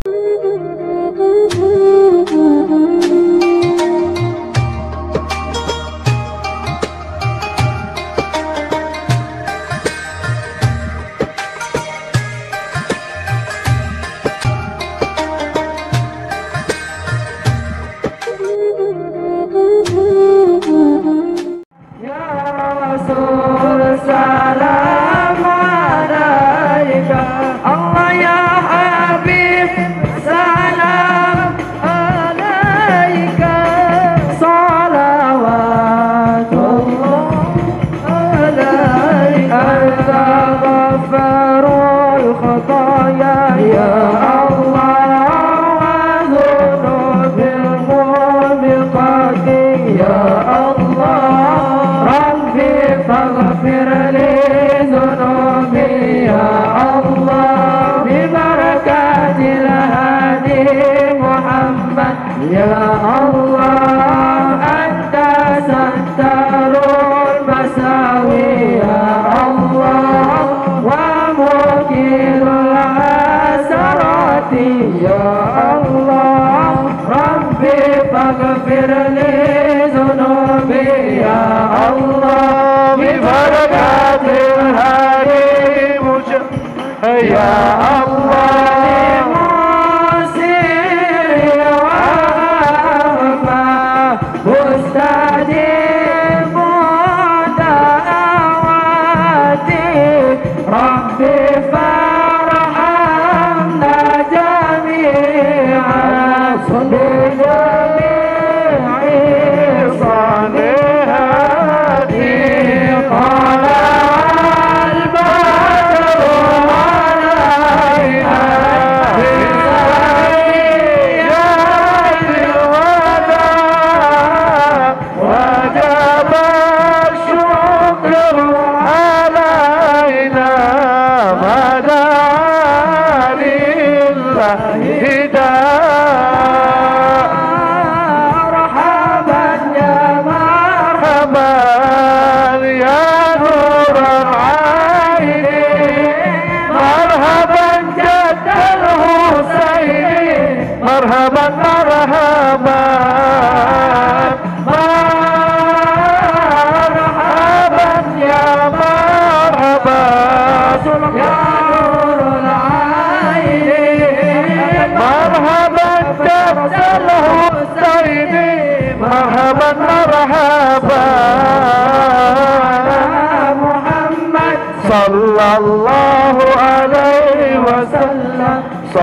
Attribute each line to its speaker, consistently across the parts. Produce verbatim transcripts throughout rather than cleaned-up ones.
Speaker 1: Sallallahu alaihi wasallam,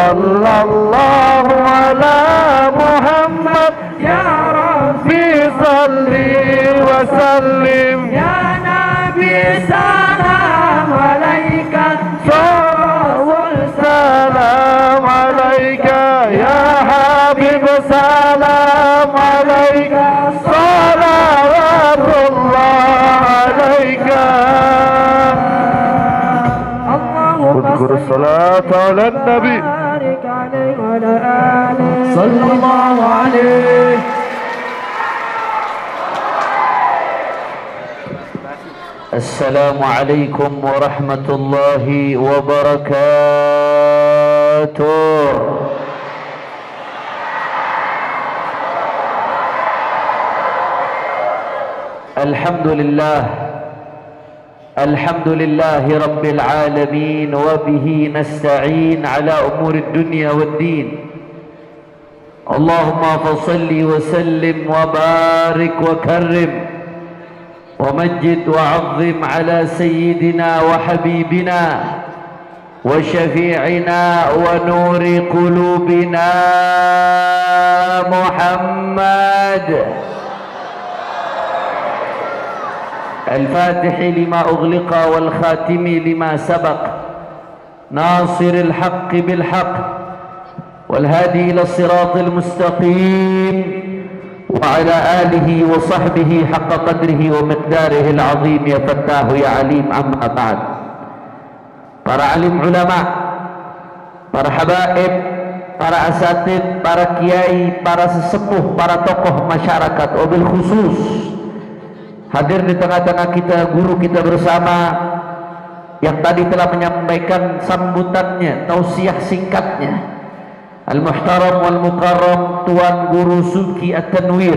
Speaker 1: sallallahu ala Muhammad, ya Rabbi salli wa sallim, ya Nabi salam alaika, salawul salam alaika, ya Habib salam alaika, salawatullah alaika. اذكر الصلاة على النبي صلى الله عليه. السلام عليكم ورحمة الله وبركاته. الحمد لله الحمد لله رب العالمين وبه نستعين على أمور الدنيا والدين. اللهم فصل وسلم وبارك وكرم ومجد وعظم على سيدنا وحبيبنا وشفيعنا ونور قلوبنا محمد الفاتح لما أغلق والخاتم لما سبق ناصر الحق بالحق والهادي إلى الصراط المستقيم وعلى آله وصحبه حق قدره ومقداره العظيم. يا فتاه يا عليم. أما بعد. Para alim ulama, para habaib, para asatid, para kiai, para sesepuh, para tokoh masyarakat, wabil khusus hadir di tengah-tengah kita guru kita bersama yang tadi telah menyampaikan sambutannya, tausiah singkatnya. Al-Muhtaram wal Mukarram Tuan Guru Subki At-Tanwir.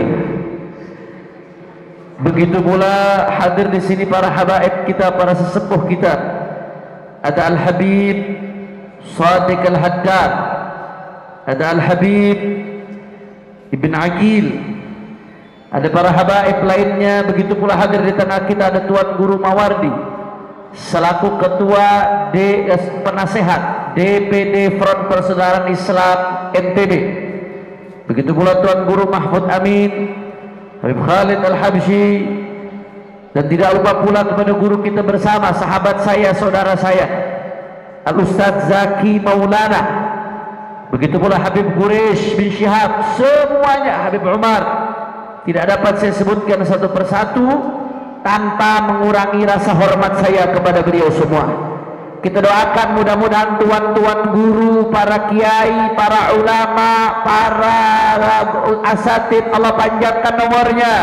Speaker 1: Begitu pula hadir di sini para habaib kita, para sesepuh kita. Ada Al-Habib Sadiq Al-Haddad, ada Al-Habib Ibn Aqil, ada para habaib lainnya. Begitu pula hadir di tengah kita ada Tuan Guru Mawardi selaku ketua D, penasehat D P D Front Persaudaraan Islam N T B. Begitu pula Tuan Guru Mahfud Amin, Habib Khalid Al-Habsyi, dan tidak lupa pula kepada guru kita bersama, sahabat saya, saudara saya, Al-Ustadz Zaki Maulana. Begitu pula Habib Quraish bin Syihab, semuanya, Habib Umar. Tidak dapat saya sebutkan satu persatu tanpa mengurangi rasa hormat saya kepada beliau semua. Kita doakan mudah-mudahan tuan-tuan guru, para kiai, para ulama, para asatid, Allah panjangkan nomornya,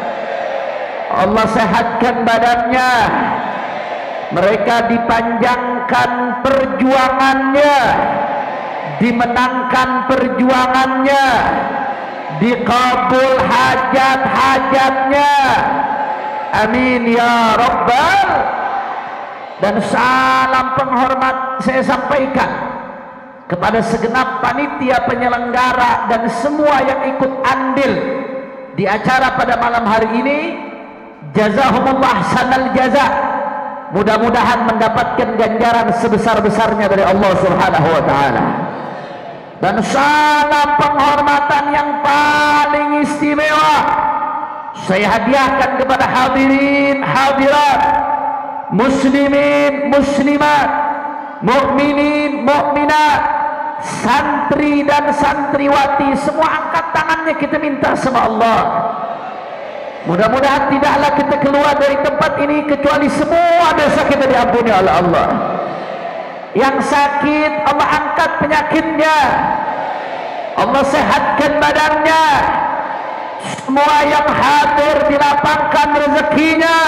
Speaker 1: Allah sehatkan badannya, mereka dipanjangkan perjuangannya, dimenangkan perjuangannya, dikabul hajat-hajatnya, amin ya rabbal. Dan salam penghormat saya sampaikan kepada segenap panitia penyelenggara dan semua yang ikut andil di acara pada malam hari ini. Jazahumullah sanal jaza, mudah-mudahan mendapatkan ganjaran sebesar-besarnya dari Allah Subhanahu wa taala. Dan salam penghormatan yang paling istimewa saya hadiahkan kepada hadirin hadirat, muslimin muslimat, mukminin mukminat, santri dan santriwati, semua angkat tangannya, kita minta sama Allah. Mudah-mudahan tidaklah kita keluar dari tempat ini kecuali semua dosa kita diampuni oleh Allah. Yang sakit Allah angkat penyakitnya, Allah sehatkan badannya. Semua yang hadir dilapangkan rezekinya,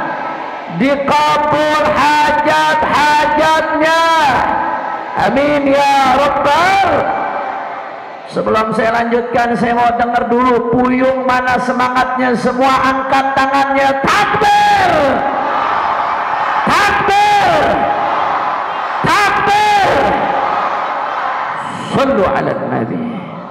Speaker 1: dikabul hajat-hajatnya, amin ya rabbal. Sebelum saya lanjutkan, saya mau dengar dulu puyung mana semangatnya, semua angkat tangannya, takbir, takbir, takbir, sallu ala nabi.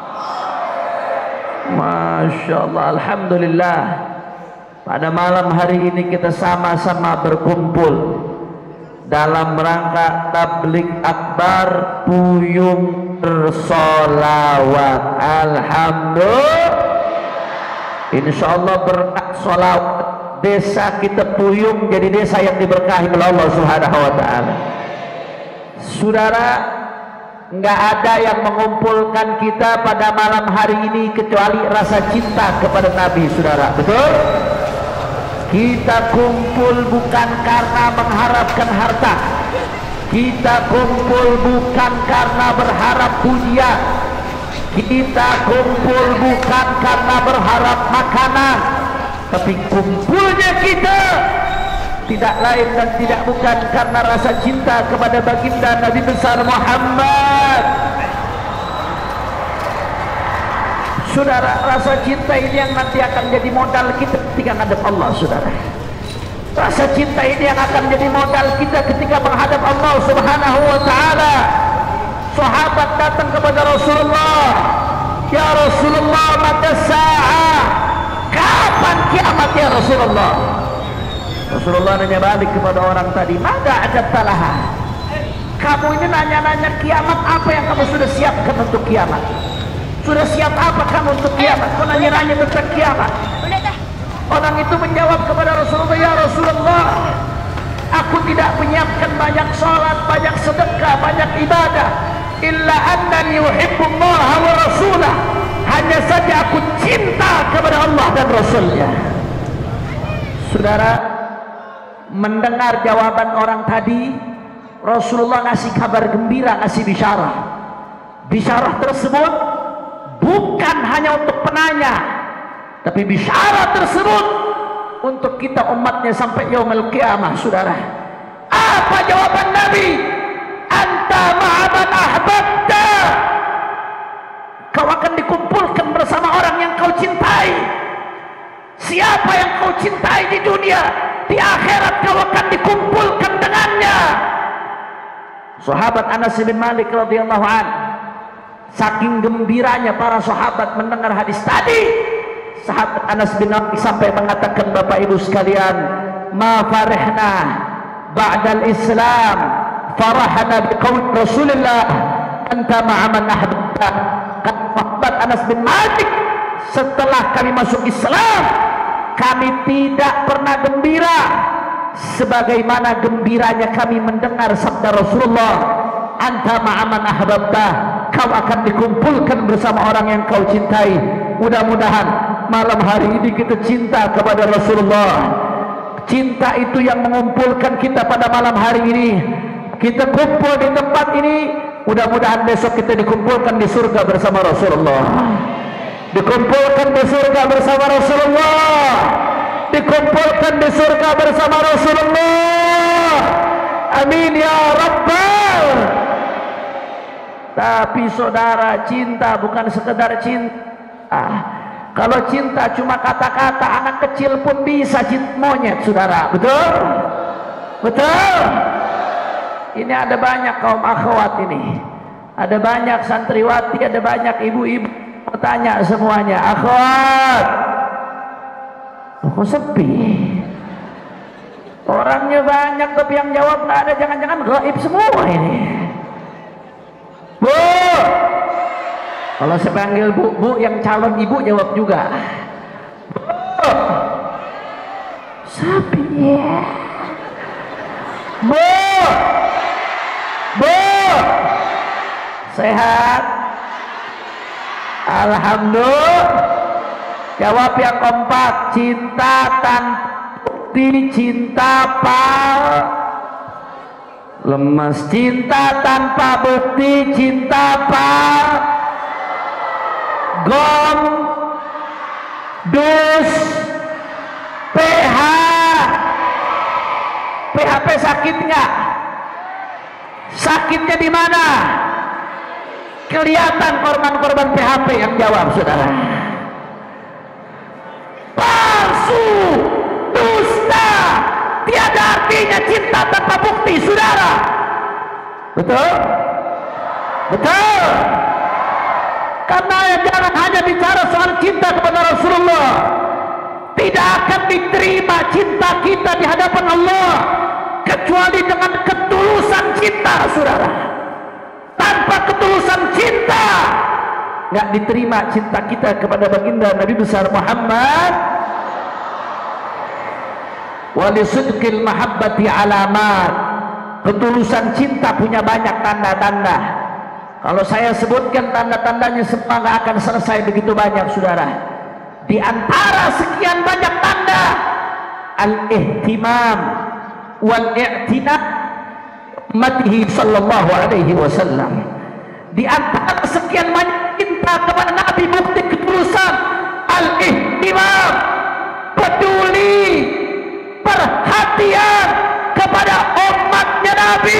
Speaker 1: Masya Allah, alhamdulillah, pada malam hari ini kita sama-sama berkumpul dalam rangka tablik akbar puyung bersolawat. Alhamdulillah, insya Allah berkat solawat desa kita puyung jadi desa yang diberkahi oleh Allah Subhanahu wa taala. Saudara, nggak ada yang mengumpulkan kita pada malam hari ini kecuali rasa cinta kepada Nabi, saudara, betul? Kita kumpul bukan karena mengharapkan harta, kita kumpul bukan karena berharap pujian, kita kumpul bukan karena berharap makanan, tapi kumpulnya kita tidak lain dan tidak bukan karena rasa cinta kepada baginda Nabi besar Muhammad. Saudara, rasa cinta ini yang nanti akan jadi modal kita ketika menghadap Allah, saudara. Rasa cinta ini yang akan jadi modal kita ketika menghadap Allah Subhanahu wa taala. Sahabat datang kepada Rasulullah, ya Rasulullah, mata sa'ah, kapan kiamat ya Rasulullah? Rasulullah nanya balik kepada orang tadi, mada ajabtalaha, kamu ini nanya-nanya kiamat, apa yang kamu sudah siapkan untuk kiamat? Sudah siap apa kamu untuk kiamat? Kau nanya-nanya tentang kiamat. Orang itu menjawab kepada Rasulullah, ya Rasulullah, aku tidak menyiapkan banyak sholat, banyak sedekah, banyak ibadah, illa annani uhibbullaha wa rasulah, hanya saja aku cinta kepada Allah dan Rasulnya. Saudara, mendengar jawaban orang tadi, Rasulullah ngasih kabar gembira, ngasih bisyarah. Bisyarah tersebut bukan hanya untuk penanya, tapi bisyarah tersebut untuk kita umatnya sampai yaumul qiyamah. Saudara, apa jawaban Nabi? Anta ma'aman ahbabta, cintai di dunia, di akhirat kau akan dikumpulkan dengannya. Sahabat Anas bin Malik radhiyallahu an, saking gembiranya para sahabat mendengar hadis tadi, sahabat Anas bin Malik sampai mengatakan, Bapak Ibu sekalian, ma farihna ba'dal Islam farahna biqaul Rasulullah anta ma'aman ahbabta. Kata sahabat Anas bin Malik, setelah kami masuk Islam, kami tidak pernah gembira sebagaimana gembiranya kami mendengar sabda Rasulullah, anta ma'aman ahbabta, kau akan dikumpulkan bersama orang yang kau cintai. Mudah-mudahan malam hari ini kita cinta kepada Rasulullah. Cinta itu yang mengumpulkan kita pada malam hari ini. Kita kumpul di tempat ini, mudah-mudahan besok kita dikumpulkan di surga bersama Rasulullah. Dikumpulkan di surga bersama Rasulullah. Dikumpulkan di surga bersama Rasulullah. Amin ya Rabbal. Tapi saudara, cinta bukan sekedar cinta. Kalau cinta cuma kata-kata, anak kecil pun bisa cinta monyet, saudara. Betul? Betul? Ini ada banyak kaum akhwat ini. Ada banyak santriwati, ada banyak ibu-ibu bertanya semuanya, akhwat, kok sepi? Orangnya banyak tapi yang jawab nggak ada, jangan-jangan gaib semua ini. Bu, kalau saya panggil bu, bu yang calon ibu jawab juga. Bu, sepi ya. Bu, bu, sehat? Alhamdulillah. Jawab yang kompak. Cinta tanpa bukti, cinta pal lemas. Cinta tanpa bukti, cinta pal gom dus P H. P H P sakit nggak? Sakitnya di mana? Kelihatan korban-korban P H P yang jawab, saudara. Palsu, dusta, tiada artinya cinta tanpa bukti, saudara. Betul? Betul? Karena jangan hanya bicara soal cinta kepada Rasulullah. Tidak akan diterima cinta kita di hadapan Allah kecuali dengan ketulusan cinta, saudara. Tanpa ketulusan cinta nggak diterima cinta kita kepada baginda Nabi besar Muhammad. Walisidqil mahabbati alamat. Ketulusan cinta punya banyak tanda-tanda. Kalau saya sebutkan tanda-tandanya semua nggak akan selesai, begitu banyak, saudara. Di antara sekian banyak tanda, al-ihtimam wal-i'tinab matihi sallallahu alaihi wasallam. Di antara sekian banyak cinta kepada Nabi, bukti ketulusan, al-ihtimam, peduli, perhatian kepada umatnya Nabi.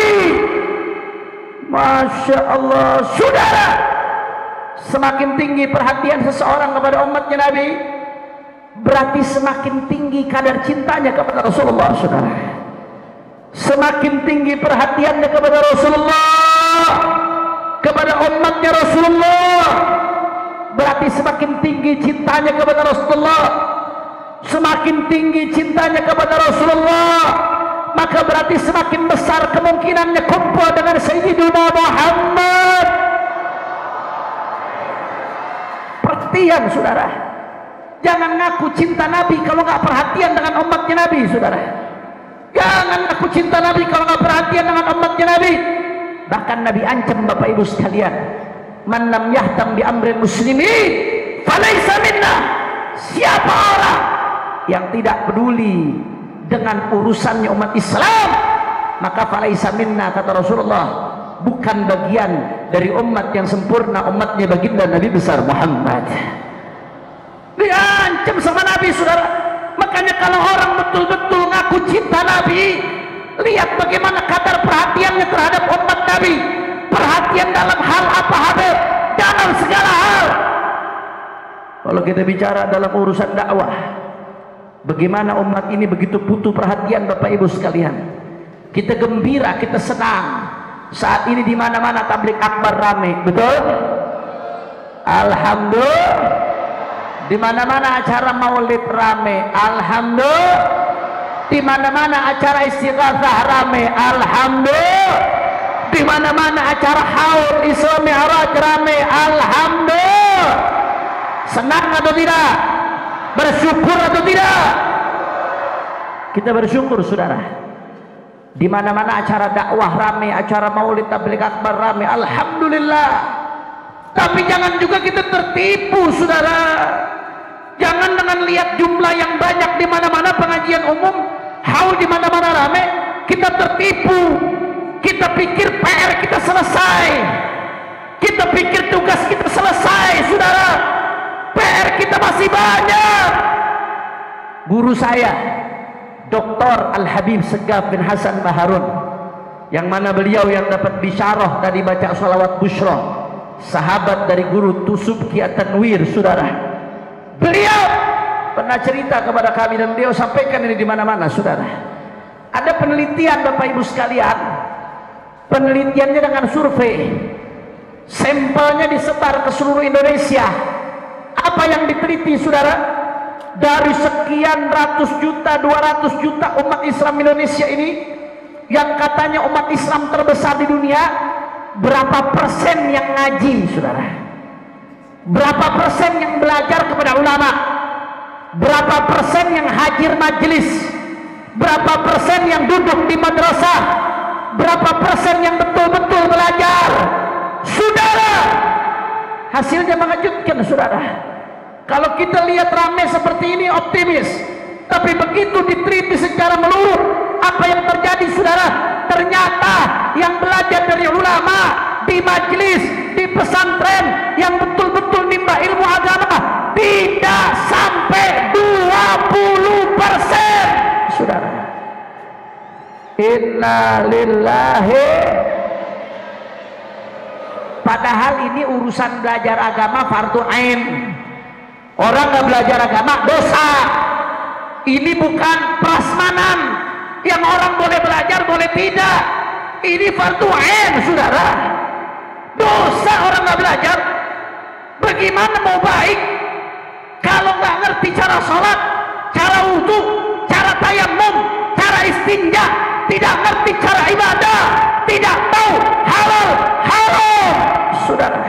Speaker 1: Masya Allah, saudara, semakin tinggi perhatian seseorang kepada umatnya Nabi, berarti semakin tinggi kadar cintanya kepada Rasulullah, saudara. Semakin tinggi perhatiannya kepada Rasulullah, kepada umatnya Rasulullah, berarti semakin tinggi cintanya kepada Rasulullah. Semakin tinggi cintanya kepada Rasulullah, maka berarti semakin besar kemungkinannya kumpul dengan Sayyidina Muhammad. Perhatian, saudara. Jangan ngaku cinta Nabi kalau nggak perhatian dengan umatnya Nabi, saudara. Jangan ngaku cinta Nabi kalau nggak perhatian dengan umatnya Nabi. Bahkan Nabi ancam, Bapak Ibu sekalian, man lam yahtam bi amril muslimin falaysa minna. Siapa orang yang tidak peduli dengan urusannya umat Islam, maka falaysa minna, kata Rasulullah, bukan bagian dari umat yang sempurna, umatnya baginda Nabi besar Muhammad. Diancam sama Nabi, saudara. Makanya kalau orang betul-betul ngaku cinta Nabi, lihat bagaimana kadar perhatiannya terhadap umat Nabi. Perhatian dalam hal apa, Habib? Dalam segala hal. Kalau kita bicara dalam urusan dakwah, Bagaimana umat ini begitu butuh perhatian Bapak Ibu sekalian. Kita gembira, kita senang. Saat ini di mana-mana tablik akbar rame, betul? Alhamdulillah. Di mana-mana acara maulid rame, alhamdulillah. Di mana-mana acara istighatsah rame, alhamdulillah. Di mana-mana acara haul Isra Mi'raj rame, alhamdulillah. Senang atau tidak? Bersyukur atau tidak? Kita bersyukur, saudara. Di mana-mana acara dakwah rame, acara maulid tabligh akbar rame, alhamdulillah. Tapi jangan juga kita tertipu, saudara. Jangan dengan lihat jumlah yang banyak di mana-mana pengajian umum, haul di mana-mana rame, kita tertipu. Kita pikir P R kita selesai. Kita pikir tugas kita selesai, saudara. P R kita masih banyak. Guru saya Doktor Al-Habib Segaf bin Hasan Baharun, yang mana beliau yang dapat bisyarah tadi baca salawat busyra, sahabat dari guru Tusub Ki At-Tanwir, saudara. Beliau pernah cerita kepada kami dan beliau sampaikan ini di mana-mana, saudara. Ada penelitian Bapak Ibu sekalian. Penelitiannya dengan survei. Sampelnya disebar ke seluruh Indonesia. Apa yang diteliti, saudara? Dari sekian ratus juta, dua ratus juta umat Islam Indonesia ini, yang katanya umat Islam terbesar di dunia, berapa persen yang ngaji, saudara? Berapa persen yang belajar kepada ulama? Berapa persen yang hadir majelis? Berapa persen yang duduk di madrasah? Berapa persen yang betul-betul belajar? Saudara, hasilnya mengejutkan, saudara. Kalau kita lihat ramai seperti ini optimis, tapi begitu diteliti secara menyeluruh apa yang terjadi, saudara, ternyata yang belajar dari ulama di majelis, di pesantren yang betul-betul nimba ilmu agama tidak sampai dua puluh persen, saudara. Inna lillahi. Padahal ini urusan belajar agama fardu ain. Orang nggak belajar agama dosa. Ini bukan prasmanan yang orang boleh belajar boleh tidak. Ini fardu ain, saudara. Dosa orang nggak belajar. Bagaimana mau baik kalau nggak ngerti cara sholat, cara wudhu, cara tayamum, cara istinja, tidak ngerti cara ibadah, tidak tahu halal haram, saudara.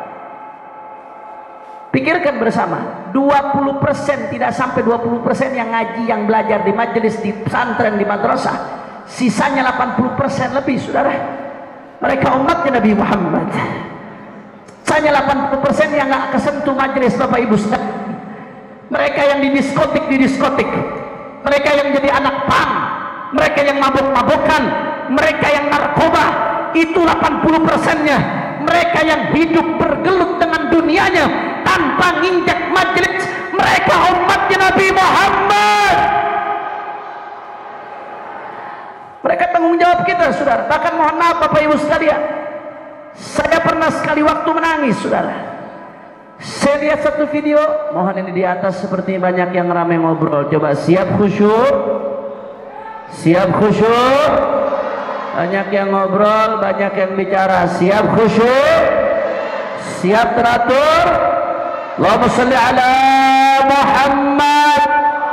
Speaker 1: Pikirkan bersama, dua puluh persen, tidak sampai dua puluh persen yang ngaji, yang belajar di majelis, di pesantren, di madrasah. Sisanya delapan puluh persen lebih, saudara. Mereka umatnya Nabi Muhammad. Sisanya delapan puluh persen yang nggak kesentuh majelis, Bapak Ibu sekalian. Mereka yang di diskotik, di diskotik. Mereka yang jadi anak pang. Mereka yang mabuk-mabukan. Mereka yang narkoba. Itu delapan puluh persennya. Mereka yang hidup bergelut dengan dunianya tanpa nginjak majelis. Mereka umatnya Nabi Muhammad. Mereka tanggung jawab kita, saudara. Bahkan mohon maaf Bapak Ibu sekalian, saya pernah sekali waktu menangis, saudara. Saya lihat satu video, mohon ini di atas seperti banyak yang ramai ngobrol. Coba siap khusyuk, siap khusyuk. Banyak yang ngobrol, banyak yang bicara. Siap khusyuk, siap teratur. Allahumma sholli ala Muhammad.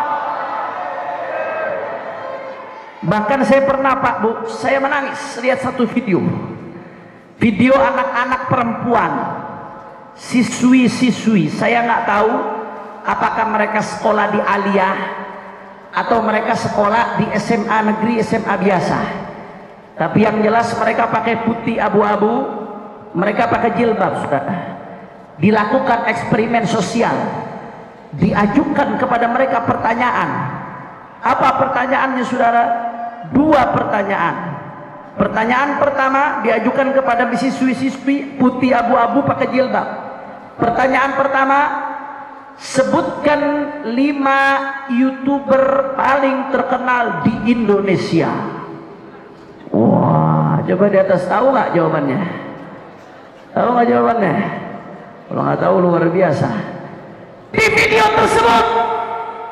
Speaker 1: Bahkan saya pernah, Pak Bu, saya menangis lihat satu video. Video anak-anak perempuan, siswi-siswi. Saya nggak tahu apakah mereka sekolah di Aliyah atau mereka sekolah di S M A negeri, S M A biasa. Tapi yang jelas mereka pakai putih abu-abu, mereka pakai jilbab, saudara. Dilakukan eksperimen sosial, diajukan kepada mereka pertanyaan. Apa pertanyaannya, saudara? Dua pertanyaan. Pertanyaan pertama diajukan kepada siswi-siswi putih abu-abu pakai jilbab. Pertanyaan pertama, sebutkan lima YouTuber paling terkenal di Indonesia. Wah, coba di atas tahu nggak jawabannya? Tahu nggak jawabannya? Kalau nggak tahu luar biasa. Di video tersebut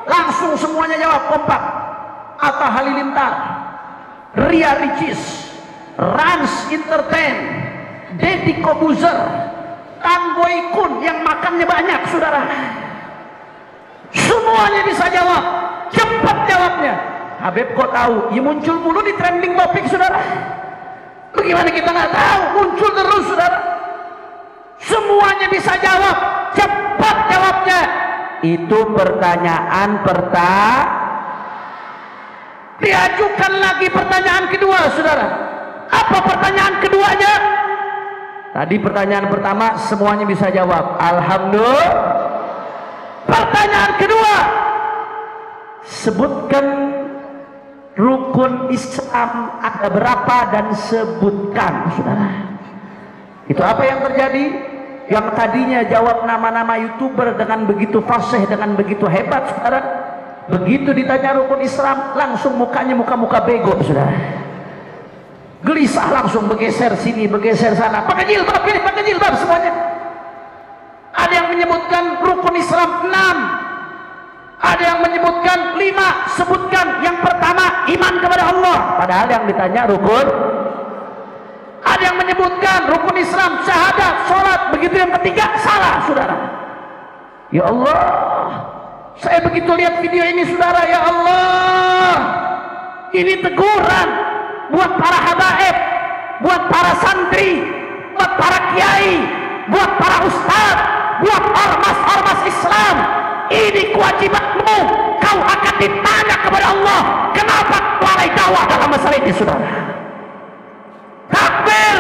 Speaker 2: Langsung semuanya jawab kompak. Atta Halilintar, Ria Ricis, Rans Entertain, Deddy Kobuzer, Tan Boy Kun yang makannya banyak, saudara. Semuanya bisa jawab, cepat jawabnya. Habib kok tahu? Ya muncul mulu di trending topik, saudara. Bagaimana kita nggak tahu? Muncul terus, saudara. Semuanya bisa jawab, cepat jawabnya.
Speaker 1: Itu pertanyaan pertama.
Speaker 2: Diajukan lagi pertanyaan kedua, saudara. Apa pertanyaan keduanya?
Speaker 1: Tadi pertanyaan pertama semuanya bisa jawab, alhamdulillah.
Speaker 2: Pertanyaan kedua,
Speaker 1: sebutkan rukun Islam ada berapa dan sebutkan, saudara. Itu apa yang terjadi? Yang tadinya jawab nama-nama YouTuber dengan begitu fasih, dengan begitu hebat, saudara, begitu ditanya rukun Islam langsung mukanya muka-muka bego, saudara. Gelisah, langsung bergeser sini, bergeser sana. Pakai jilbab ini, pakai jilbab semuanya. Ada yang menyebutkan rukun Islam enam, ada yang menyebutkan lima. Sebutkan yang pertama, iman kepada Allah. Padahal yang ditanya rukun. Ada yang menyebutkan rukun Islam syahadat, sholat. Begitu yang ketiga, salah, saudara. Ya Allah, saya begitu lihat video ini, saudara, ya Allah, ini teguran buat para habaib, buat para santri, buat para kiai, buat para ustadz, buat ormas-ormas Islam. Ini kewajibanmu, kau akan ditanya kepada Allah, kenapa lalai dakwah dalam masalah ini, saudara. Takbir.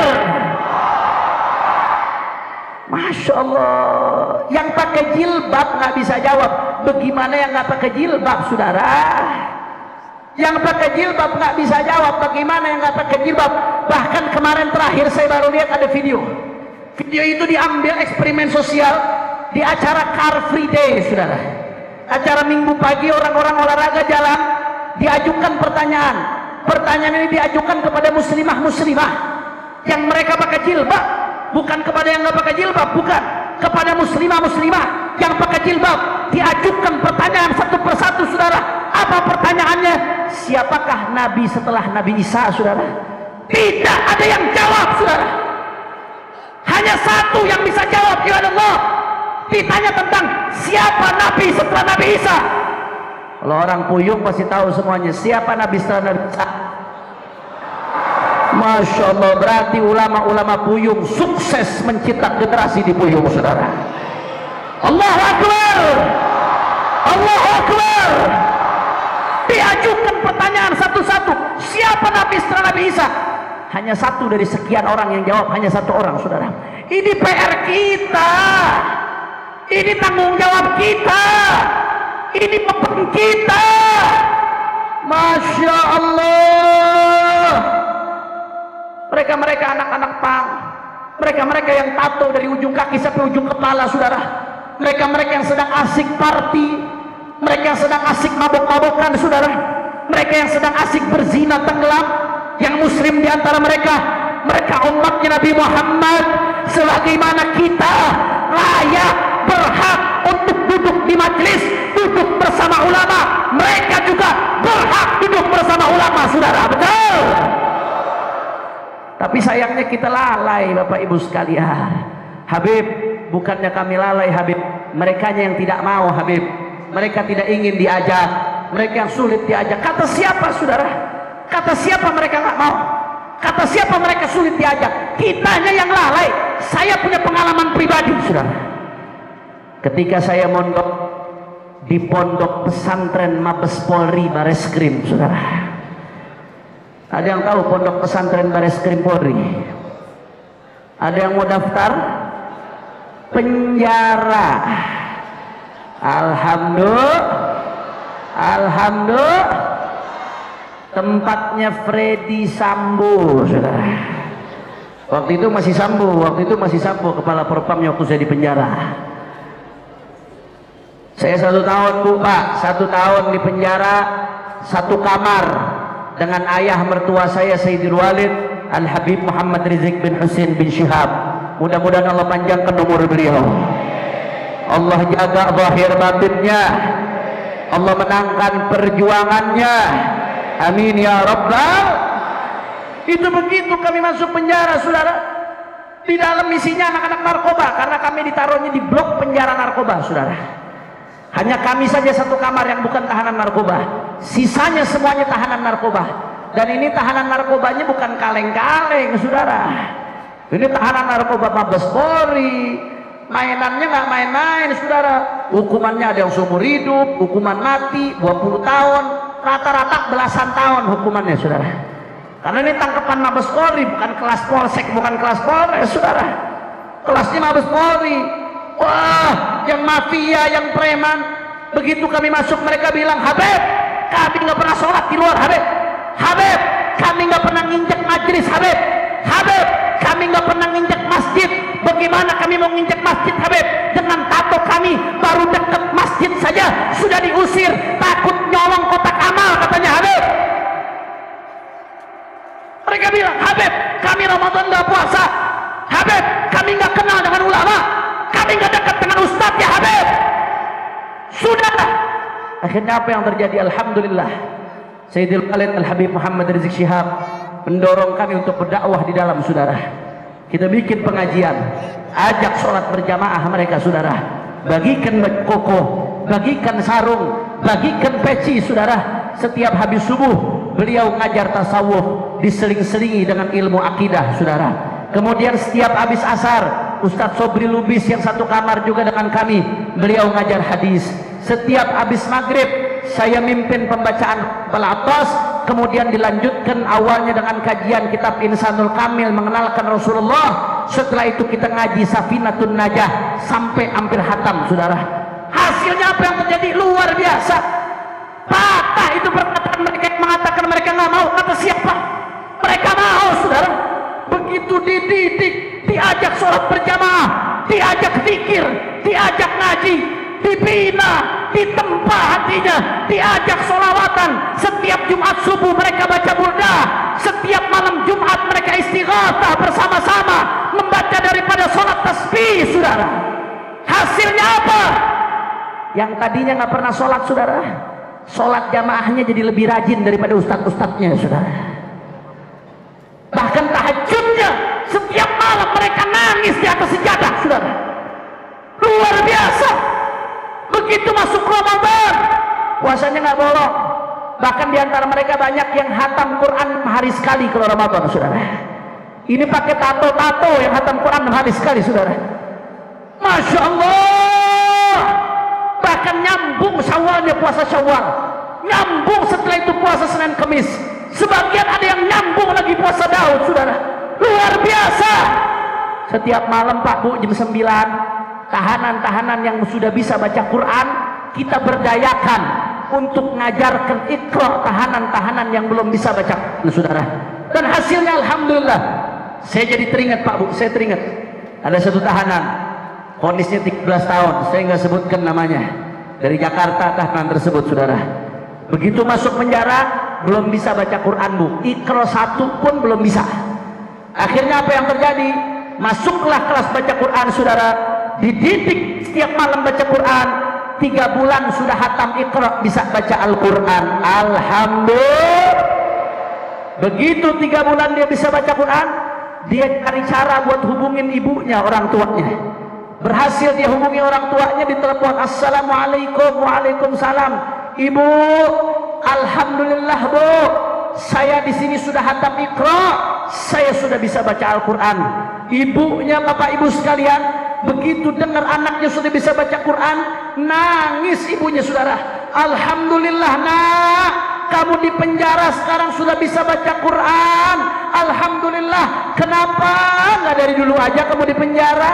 Speaker 1: Masya Allah. Yang pakai jilbab nggak bisa jawab. Bagaimana yang nggak pakai jilbab, saudara? Yang pakai jilbab nggak bisa jawab. Bagaimana yang nggak pakai jilbab? Bahkan kemarin terakhir saya baru lihat ada video. Video itu diambil eksperimen sosial di acara Car Free Day, saudara. Acara minggu pagi orang-orang olahraga jalan, diajukan pertanyaan. Pertanyaan ini diajukan kepada muslimah-muslimah yang mereka pakai jilbab, bukan kepada yang nggak pakai jilbab, bukan, kepada muslimah-muslimah yang pakai jilbab. Diajukan pertanyaan satu persatu, saudara. Apa pertanyaannya? Siapakah Nabi setelah Nabi Isa, saudara? Tidak ada yang jawab, saudara. Hanya satu yang bisa jawab, ya Allah. Ditanya tentang siapa Nabi setelah Nabi Isa. Kalau orang Puyung pasti tahu semuanya siapa Nabi setelah Nabi Isa. Masya Allah, berarti ulama-ulama Puyung sukses mencetak generasi di Puyung, saudara. Allahu Akbar, Allahu Akbar. Diajukan pertanyaan satu-satu, siapa Nabi setelah Nabi Isa? Hanya satu dari sekian orang yang jawab, hanya satu orang, saudara. Ini P R kita, ini tanggung jawab kita, ini beban kita. Masya Allah. Mereka-mereka anak-anak pang, mereka-mereka yang tato dari ujung kaki sampai ujung kepala, saudara. Mereka-mereka yang sedang asik party, mereka yang sedang asik mabok-mabokan, saudara. Mereka yang sedang asik berzina tenggelam, yang muslim di antara mereka, mereka umatnya Nabi Muhammad. Sebagaimana kita layak, berhak untuk duduk di majelis, duduk bersama ulama, mereka juga berhak duduk bersama ulama, saudara. Betul? Tapi sayangnya kita lalai, Bapak Ibu sekalian. Habib, bukannya kami lalai, Habib, merekanya yang tidak mau, Habib. Mereka tidak ingin diajak, mereka yang sulit diajak. Kata siapa, saudara? Kata siapa mereka nggak mau? Kata siapa mereka sulit diajak? Kitanya yang lalai. Saya punya pengalaman pribadi, saudara. Ketika saya mondok di pondok pesantren Mabes Polri Bareskrim, saudara. Ada yang tahu pondok pesantren Bareskrim Polri? Ada yang mau daftar? Penjara. Alhamdulillah, alhamdulillah. Tempatnya Freddy Sambo, saudara. Waktu itu masih Sambo, waktu itu masih Sambo kepala Propamnya waktu saya di penjara. Saya satu tahun, Bu, Pak, satu tahun di penjara, satu kamar dengan ayah mertua saya Sayyidul Walid Al Habib Muhammad Rizik bin Husain bin Syihab. Mudah-mudahan Allah panjangkan umur beliau, Allah jaga zahir batinnya, Allah menangkan perjuangannya. Amin ya rabbal.
Speaker 2: Itu begitu kami masuk penjara, saudara. Di dalam isinya anak-anak narkoba, karena kami ditaruhnya di blok penjara narkoba, saudara. Hanya kami saja satu kamar yang bukan tahanan narkoba, sisanya semuanya tahanan narkoba. Dan ini tahanan narkobanya bukan kaleng-kaleng, saudara. Ini tahanan narkoba Mabes Polri. Mainannya nggak main-main, saudara. Hukumannya ada yang seumur hidup, hukuman mati, dua puluh tahun, rata-rata belasan tahun hukumannya, saudara. Karena ini tangkapan Mabes Polri, bukan kelas Polsek, bukan kelas Polres, saudara. Kelasnya Mabes Polri. Wah, yang mafia, yang preman. Begitu kami masuk, mereka bilang, Habib, kami nggak pernah sholat di luar, Habib. Habib, kami nggak pernah nginjek majelis, Habib. Habib, kami nggak pernah nginjek masjid. Bagaimana kami mau nginjek masjid, Habib? Dengan tato kami baru dekat masjid saja sudah diusir, takut nyolong kotak amal, katanya, Habib. Mereka bilang, Habib, kami Ramadan nggak puasa. Habib, kami nggak kenal dengan ulama. Kami nggak dekat dengan ustadz, ya Habib. Sudah. Akhirnya apa yang terjadi? Alhamdulillah, Sayyidil Khalid Al-Habib Muhammad Rizik Syihab mendorong kami untuk berdakwah di dalam, saudara. Kita bikin pengajian, ajak sholat berjamaah mereka, saudara. Bagikan koko, bagikan sarung, bagikan peci, saudara. Setiap habis subuh beliau ngajar tasawuf, diseling-selingi dengan ilmu akidah, saudara. Kemudian setiap habis asar, Ustadz Sobri Lubis yang satu kamar juga dengan kami, beliau ngajar hadis. Setiap habis maghrib saya mimpin pembacaan Al-Attas, kemudian dilanjutkan awalnya dengan kajian kitab Insanul Kamil mengenalkan Rasulullah. Setelah itu kita ngaji Safinatun Najah sampai hampir hatam, saudara. Hasilnya apa yang terjadi? Luar biasa. Patah itu perkataan mereka yang mengatakan mereka nggak mau. Kata siapa? Mereka mau, saudara. Begitu dididik, diajak sholat berjamaah, diajak zikir, diajak ngaji, dibina, ditempa hatinya, diajak sholawatan. Setiap Jumat subuh mereka baca burda, setiap malam Jumat mereka istighatsah bersama-sama membaca daripada sholat tasbih, saudara. Hasilnya apa? Yang tadinya nggak pernah sholat, saudara, sholat jamaahnya jadi lebih rajin daripada ustadz-ustadznya, saudara. Bahkan tahajudnya setiap malam mereka nangis di atas sejadah, saudara. Luar biasa. Begitu masuk Ramadan, puasanya nggak bolong. Bahkan diantara mereka banyak yang hatam Quran enam hari sekali kalau Ramadan, saudara. Ini pakai tato-tato yang hatam Quran enam hari sekali, saudara. Masya Allah. Bahkan nyambung Syawalnya, puasa Syawal. Nyambung setelah itu puasa Senin Kemis. Sebagian ada yang nyambung lagi puasa Daud, saudara. Luar biasa. Setiap malam Pak Bu jam sembilan, tahanan-tahanan yang sudah bisa baca Quran kita berdayakan untuk ngajarkan Iqra tahanan-tahanan yang belum bisa baca, saudara. Dan hasilnya alhamdulillah, saya jadi teringat Pak Bu, saya teringat ada satu tahanan, vonisnya tiga belas tahun, saya nggak sebutkan namanya, dari Jakarta tahanan tersebut, saudara. Begitu masuk penjara belum bisa baca Quran, Bu. Iqra satu pun belum bisa. Akhirnya apa yang terjadi? Masuklah kelas baca Quran, saudara. Dididik setiap malam baca Quran. Tiga bulan sudah hatam Iqra, bisa baca Al-Quran. Alhamdulillah. Begitu tiga bulan dia bisa baca Quran, dia cari cara buat hubungin ibunya, orang tuanya. Berhasil dia hubungi orang tuanya, ditelepon, Assalamualaikum. Waalaikumsalam. Ibu, alhamdulillah Bu, saya di sini sudah hatam Iqra, saya sudah bisa baca Al-Quran. Ibunya, bapak ibu sekalian, begitu dengar anaknya sudah bisa baca Quran, nangis ibunya, saudara. Alhamdulillah nak, kamu di penjara sekarang sudah bisa baca Quran. Alhamdulillah. Kenapa nggak dari dulu aja kamu di penjara?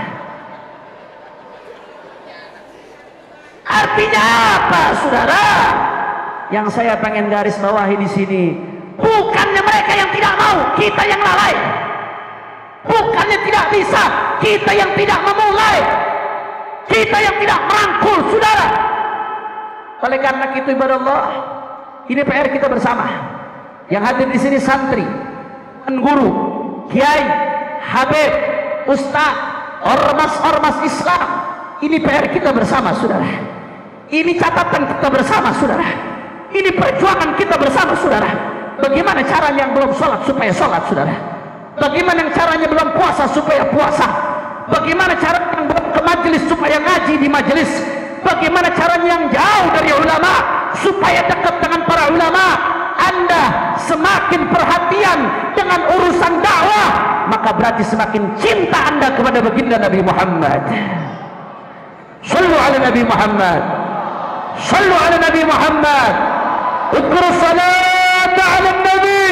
Speaker 2: Artinya apa, saudara? Yang saya pengen garis bawahi di sini, bukannya mereka yang tidak mau, kita yang lalai. Bukannya tidak bisa, kita yang tidak memulai, kita yang tidak merangkul, saudara. Oleh karena itu, ibadah Allah, ini P R kita bersama. Yang hadir di sini santri, guru, kiai, habib, ustaz, ormas-ormas Islam. Ini P R kita bersama, saudara. Ini catatan kita bersama, saudara. Ini perjuangan kita bersama, saudara. Bagaimana caranya yang belum sholat supaya sholat, saudara? Bagaimana yang caranya belum puasa supaya puasa? Bagaimana caranya yang belum ke majelis supaya ngaji di majelis? Bagaimana caranya yang jauh dari ulama supaya dekat dengan para ulama? Anda semakin perhatian dengan urusan dakwah, maka berarti semakin cinta Anda kepada baginda Nabi Muhammad. Sallu ala Nabi Muhammad. Sallu ala Nabi Muhammad. Udhkuru salat ala Nabi.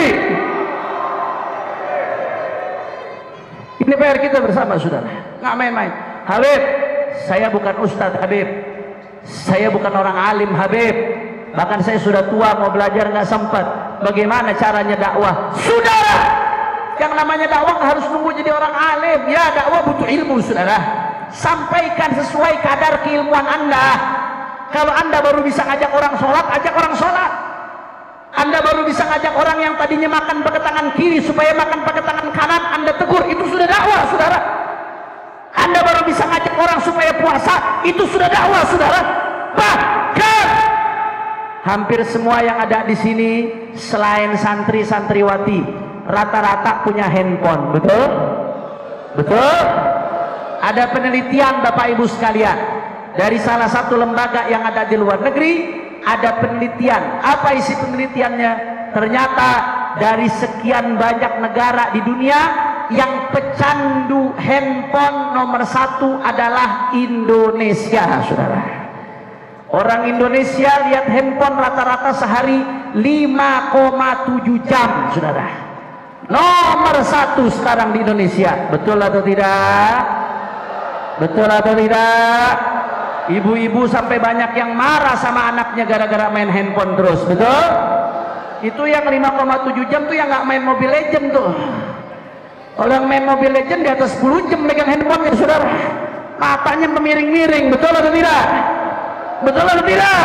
Speaker 2: Ini P R kita bersama, saudara. Nggak main-main. Habib, saya bukan Ustadz Habib. Saya bukan orang alim Habib. Bahkan saya sudah tua, mau belajar nggak sempat. Bagaimana caranya dakwah? Saudara, yang namanya dakwah harus nunggu jadi orang alim. Ya, dakwah butuh ilmu, saudara. Sampaikan sesuai kadar keilmuan Anda. Kalau Anda baru bisa ngajak orang sholat, ajak orang sholat. Anda baru bisa ngajak orang yang tadinya makan pakai tangan kiri supaya makan pakai tangan kanan, Anda tegur, itu sudah dakwah, saudara. Anda baru bisa ngajak orang supaya puasa, itu sudah dakwah, saudara. Bahkan hampir semua yang ada di sini selain santri santriwati rata-rata punya handphone, betul? Betul? Ada penelitian Bapak Ibu sekalian dari salah satu lembaga yang ada di luar negeri. Ada penelitian. Apa isi penelitiannya? Ternyata dari sekian banyak negara di dunia, yang pecandu handphone nomor satu adalah Indonesia, saudara. Orang Indonesia lihat handphone rata-rata sehari lima koma tujuh jam, saudara. Nomor satu sekarang di Indonesia. Betul atau tidak? Betul atau tidak? Ibu-ibu sampai banyak yang marah sama anaknya gara-gara main handphone terus, betul? Itu yang lima koma tujuh jam tuh yang nggak main Mobile Legend tuh. Kalau yang main Mobile Legend di atas sepuluh jam megang handphonenya, saudara. Matanya memiring-miring, betul atau tidak? Betul atau tidak?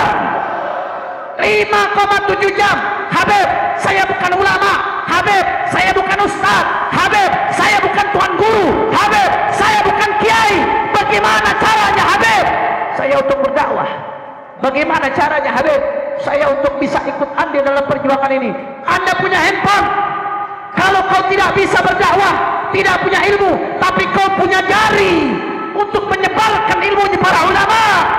Speaker 2: lima koma tujuh jam. Habib, saya bukan ulama. Habib, saya bukan ustaz. Habib, saya bukan tuan guru. Habib, saya bukan kiai. Bagaimana caranya, Habib? Saya untuk berdakwah. Bagaimana caranya, Habib? Saya untuk bisa ikut andil dalam perjuangan ini. Anda punya handphone. Kalau kau tidak bisa berdakwah, tidak punya ilmu, tapi kau punya jari untuk menyebarkan ilmunya para ulama.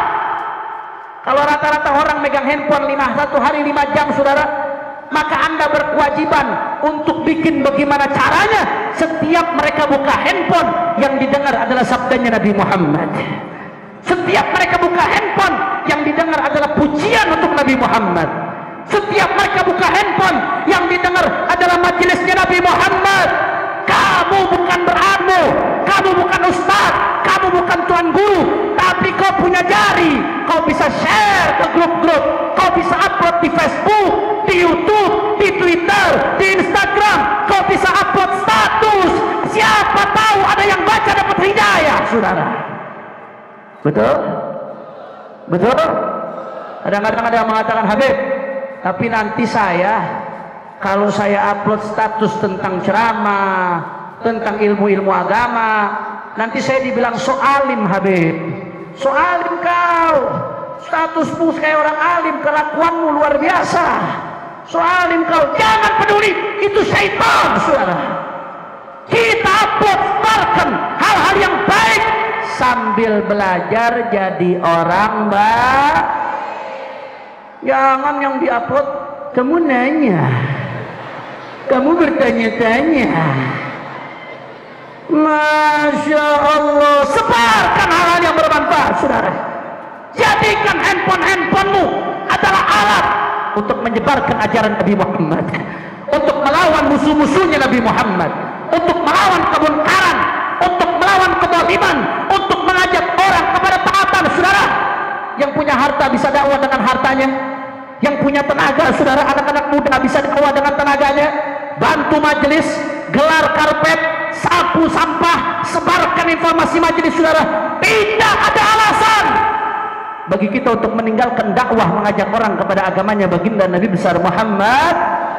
Speaker 2: Kalau rata-rata orang megang handphone lima, satu hari lima jam, saudara, maka Anda berkewajiban untuk bikin bagaimana caranya setiap mereka buka handphone yang didengar adalah sabdanya Nabi Muhammad. Setiap mereka buka handphone yang didengar adalah pujian untuk Nabi Muhammad. Setiap mereka buka handphone yang didengar adalah majelisnya Nabi Muhammad. Kamu bukan berilmu, kamu bukan ustaz, kamu bukan tuan guru, tapi kau punya jari. Kau bisa share ke grup-grup, kau bisa upload di Facebook, di YouTube, di Twitter, di Instagram. Kau bisa upload status. Siapa tahu ada yang baca dapat hidayah, saudara. Betul? Betul? Kadang-kadang ada yang mengatakan, Habib, tapi nanti saya kalau saya upload status tentang ceramah, tentang ilmu-ilmu agama, nanti saya dibilang so alim, Habib. So alim kau, statusmu kayak orang alim, kelakuanmu luar biasa. So alim kau, jangan peduli, itu syaitan, saudara. Kita upload, sebarkan hal-hal yang baik sambil belajar jadi orang baik. Jangan yang diupload kamu nanya, kamu bertanya-tanya. Masya Allah, sebarkan hal-hal yang bermanfaat, saudara. Jadikan handphone-handphonemu adalah alat untuk menyebarkan ajaran Nabi Muhammad, untuk melawan musuh-musuhnya Nabi Muhammad, untuk melawan kemungkaran, untuk melawan kezaliman, untuk mengajak orang kepada taatan, saudara. Yang punya harta bisa dakwah dengan hartanya, yang punya tenaga, saudara, anak-anak muda bisa dakwah dengan tenaganya. Bantu majelis, gelar karpet, sapu sampah, sebarkan informasi majelis, saudara. Tidak ada alasan bagi kita untuk meninggalkan dakwah mengajak orang kepada agamanya baginda Nabi besar Muhammad.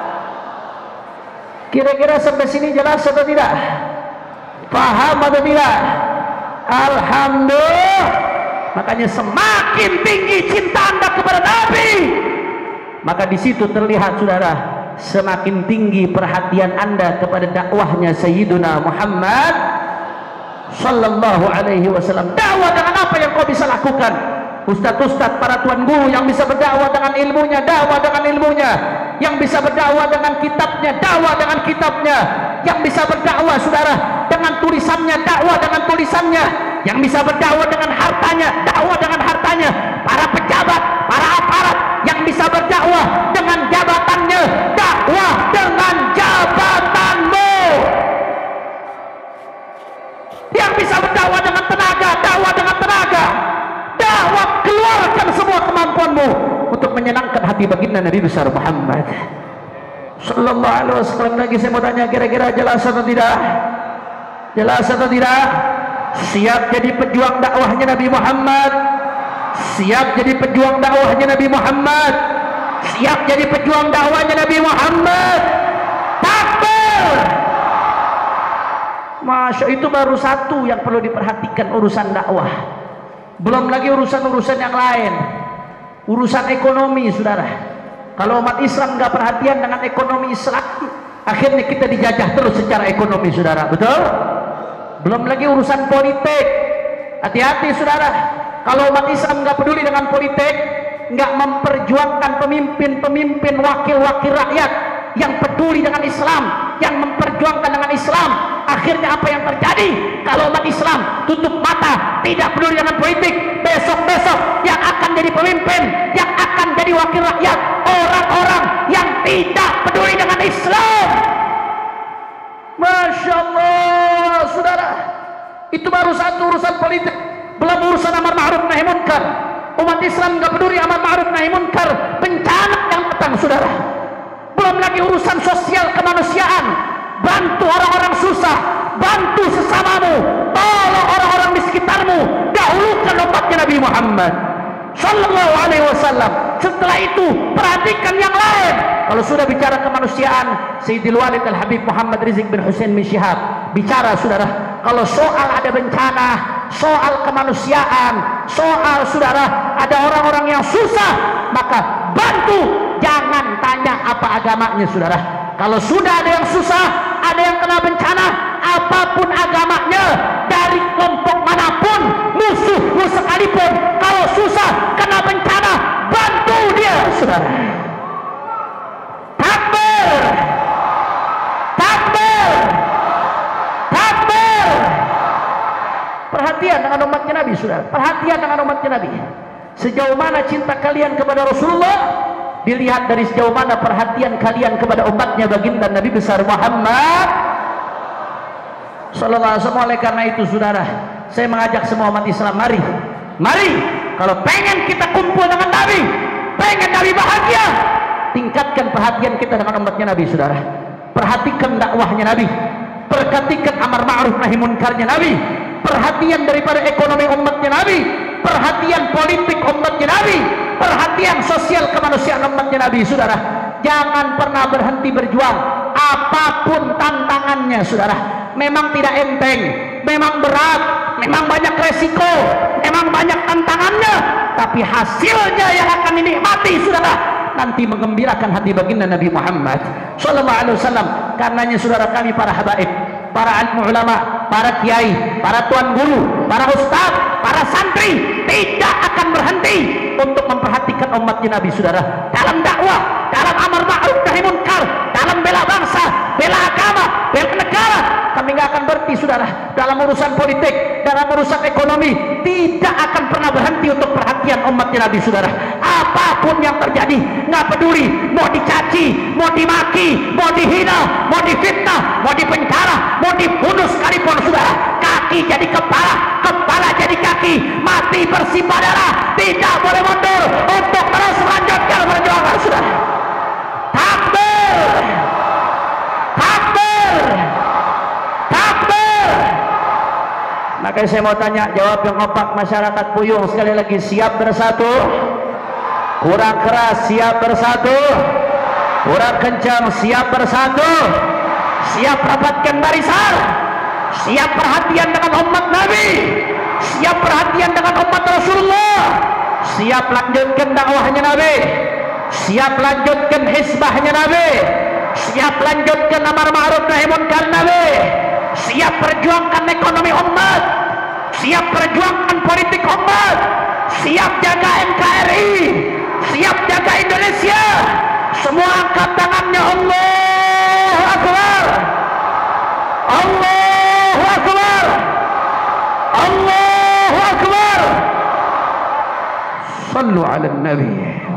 Speaker 2: Kira-kira sampai sini jelas atau tidak? Paham atau tidak? Alhamdulillah. Maka Makanya semakin tinggi cinta Anda kepada Nabi, maka di situ terlihat saudara, semakin tinggi perhatian Anda kepada dakwahnya Sayyiduna Muhammad sallallahu alaihi wasallam. Dakwah dengan apa yang kau bisa lakukan? Ustadz-ustadz, para tuan guru yang bisa berdakwah dengan ilmunya, dakwah dengan ilmunya. Yang bisa berdakwah dengan kitabnya, dakwah dengan kitabnya. Yang bisa berdakwah saudara dengan tulisannya, dakwah dengan tulisannya. Yang bisa berdakwah dengan hartanya, dakwah dengan hartanya. Para pejabat, para aparat yang bisa berdakwah dengan jabatannya, dakwah dengan jabatanmu. Yang bisa berdakwah dengan tenaga, dakwah dengan tenaga. Dakwah, keluarkan semua kemampuanmu untuk menyenangkan hati baginda Nabi besar Muhammad sallallahu alaihi wasallam. Lagi saya mau tanya, kira-kira jelas atau tidak? Jelas atau tidak? Siap jadi pejuang dakwahnya Nabi Muhammad? Siap jadi pejuang dakwahnya Nabi Muhammad? Siap jadi pejuang dakwahnya Nabi Muhammad? Takbir! Masya, itu baru satu yang perlu diperhatikan, urusan dakwah. Belum lagi urusan-urusan yang lain, urusan ekonomi saudara. Kalau umat Islam nggak perhatian dengan ekonomi Islam, akhirnya kita dijajah terus secara ekonomi saudara, betul? Belum lagi urusan politik. Hati-hati saudara, kalau umat Islam nggak peduli dengan politik, nggak memperjuangkan pemimpin-pemimpin wakil-wakil rakyat yang peduli dengan Islam, yang memperjuangkan dengan Islam, akhirnya apa yang terjadi? Kalau umat Islam tutup mata, tidak peduli dengan politik, besok-besok yang akan jadi pemimpin, yang akan jadi wakil rakyat, orang-orang yang tidak peduli dengan Islam. Masya Allah saudara, itu baru satu urusan politik, belum urusan amar ma'ruf nahi munkar. Umat Islam nggak peduli amar ma'ruf nahi munkar, bencana yang datang saudara. Belum lagi urusan sosial kemanusiaan, bantu orang-orang susah, bantu sesamamu, tolong orang-orang di sekitarmu, dahulukan umatnya Nabi Muhammad sallallahu alaihi wasallam. Setelah itu perhatikan yang lain. Kalau sudah bicara kemanusiaan, Sayyidil Walid Al-Habib Muhammad Rizik bin Hussein bin Syihab bicara saudara, kalau soal ada bencana, soal kemanusiaan, soal saudara ada orang-orang yang susah, maka bantu, jangan tanya apa agamanya saudara. Kalau sudah ada yang susah, ada yang kena bencana, apapun agamanya, dari kelompok manapun, musuh sekalipun, kalau susah kena bencana, bantu dia saudara. Takbir, takbir, takbir. Perhatian dengan umatnya Nabi saudara, perhatian dengan umatnya Nabi. Sejauh mana cinta kalian kepada Rasulullah dilihat dari sejauh mana perhatian kalian kepada umatnya baginda Nabi besar Muhammad sallallahu alaihi wasallam. Oleh karena itu saudara, saya mengajak semua umat Islam, mari mari kalau pengen kita kumpul dengan Nabi, pengen Nabi bahagia, tingkatkan perhatian kita dengan umatnya Nabi saudara. Perhatikan dakwahnya Nabi, perhatikan amar ma'ruf nahi munkarnya Nabi, perhatian daripada ekonomi umatnya Nabi, perhatian politik umatnya Nabi, perhatian sosial kemanusiaan umatnya Nabi saudara. Jangan pernah berhenti berjuang apapun tantangannya saudara. Memang tidak enteng, memang berat, memang banyak resiko, memang banyak tantangannya, tapi hasilnya yang akan dinikmati saudara, nanti menggembirakan hati baginda Nabi Muhammad sallallahu alaihi wasallam. Karenanya saudara kami para habaib, para alim ulama, para kiai, para tuan guru, para ustaz, para santri tidak akan berhenti untuk memperhatikan umatnya Nabi saudara, dalam dakwah, dalam amar ma'ruf nahi munkar, dalam bela bangsa, bela agama, bela negara. Kami nggak akan berhenti saudara dalam urusan politik, dalam urusan ekonomi, tidak akan pernah berhenti untuk perhatian umatnya Nabi saudara. Apapun yang terjadi, nggak peduli, mau dicaci, mau dimaki, mau dihina, mau difitnah, mau dipenjara, mau dibunuh sekalipun saudara, kaki jadi kepala, kepala jadi kaki, mati bersimbah darah, tidak boleh mundur untuk terus melanjutkan perjuangan saudara. Takbir, takbir, takbir. Makanya saya mau tanya, jawab yang kompak masyarakat Puyuh sekali lagi, siap bersatu? Kurang keras, siap bersatu? Kurang kencang, siap bersatu? Siap rapatkan barisan? Siap perhatian dengan umat Nabi? siap perhatian dengan umat Rasulullah, siap lanjutkan dakwahnya Nabi, siap lanjutkan hisbahnya Nabi, siap lanjutkan amar ma'ruf nahi munkar Nabi, siap perjuangkan ekonomi umat, siap perjuangkan politik umat, siap jaga N K R I, siap jaga Indonesia. Semua angkat tangannya. Allahu Akbar, Allahu Akbar, Allahu Akbar. Sallu ala Nabi.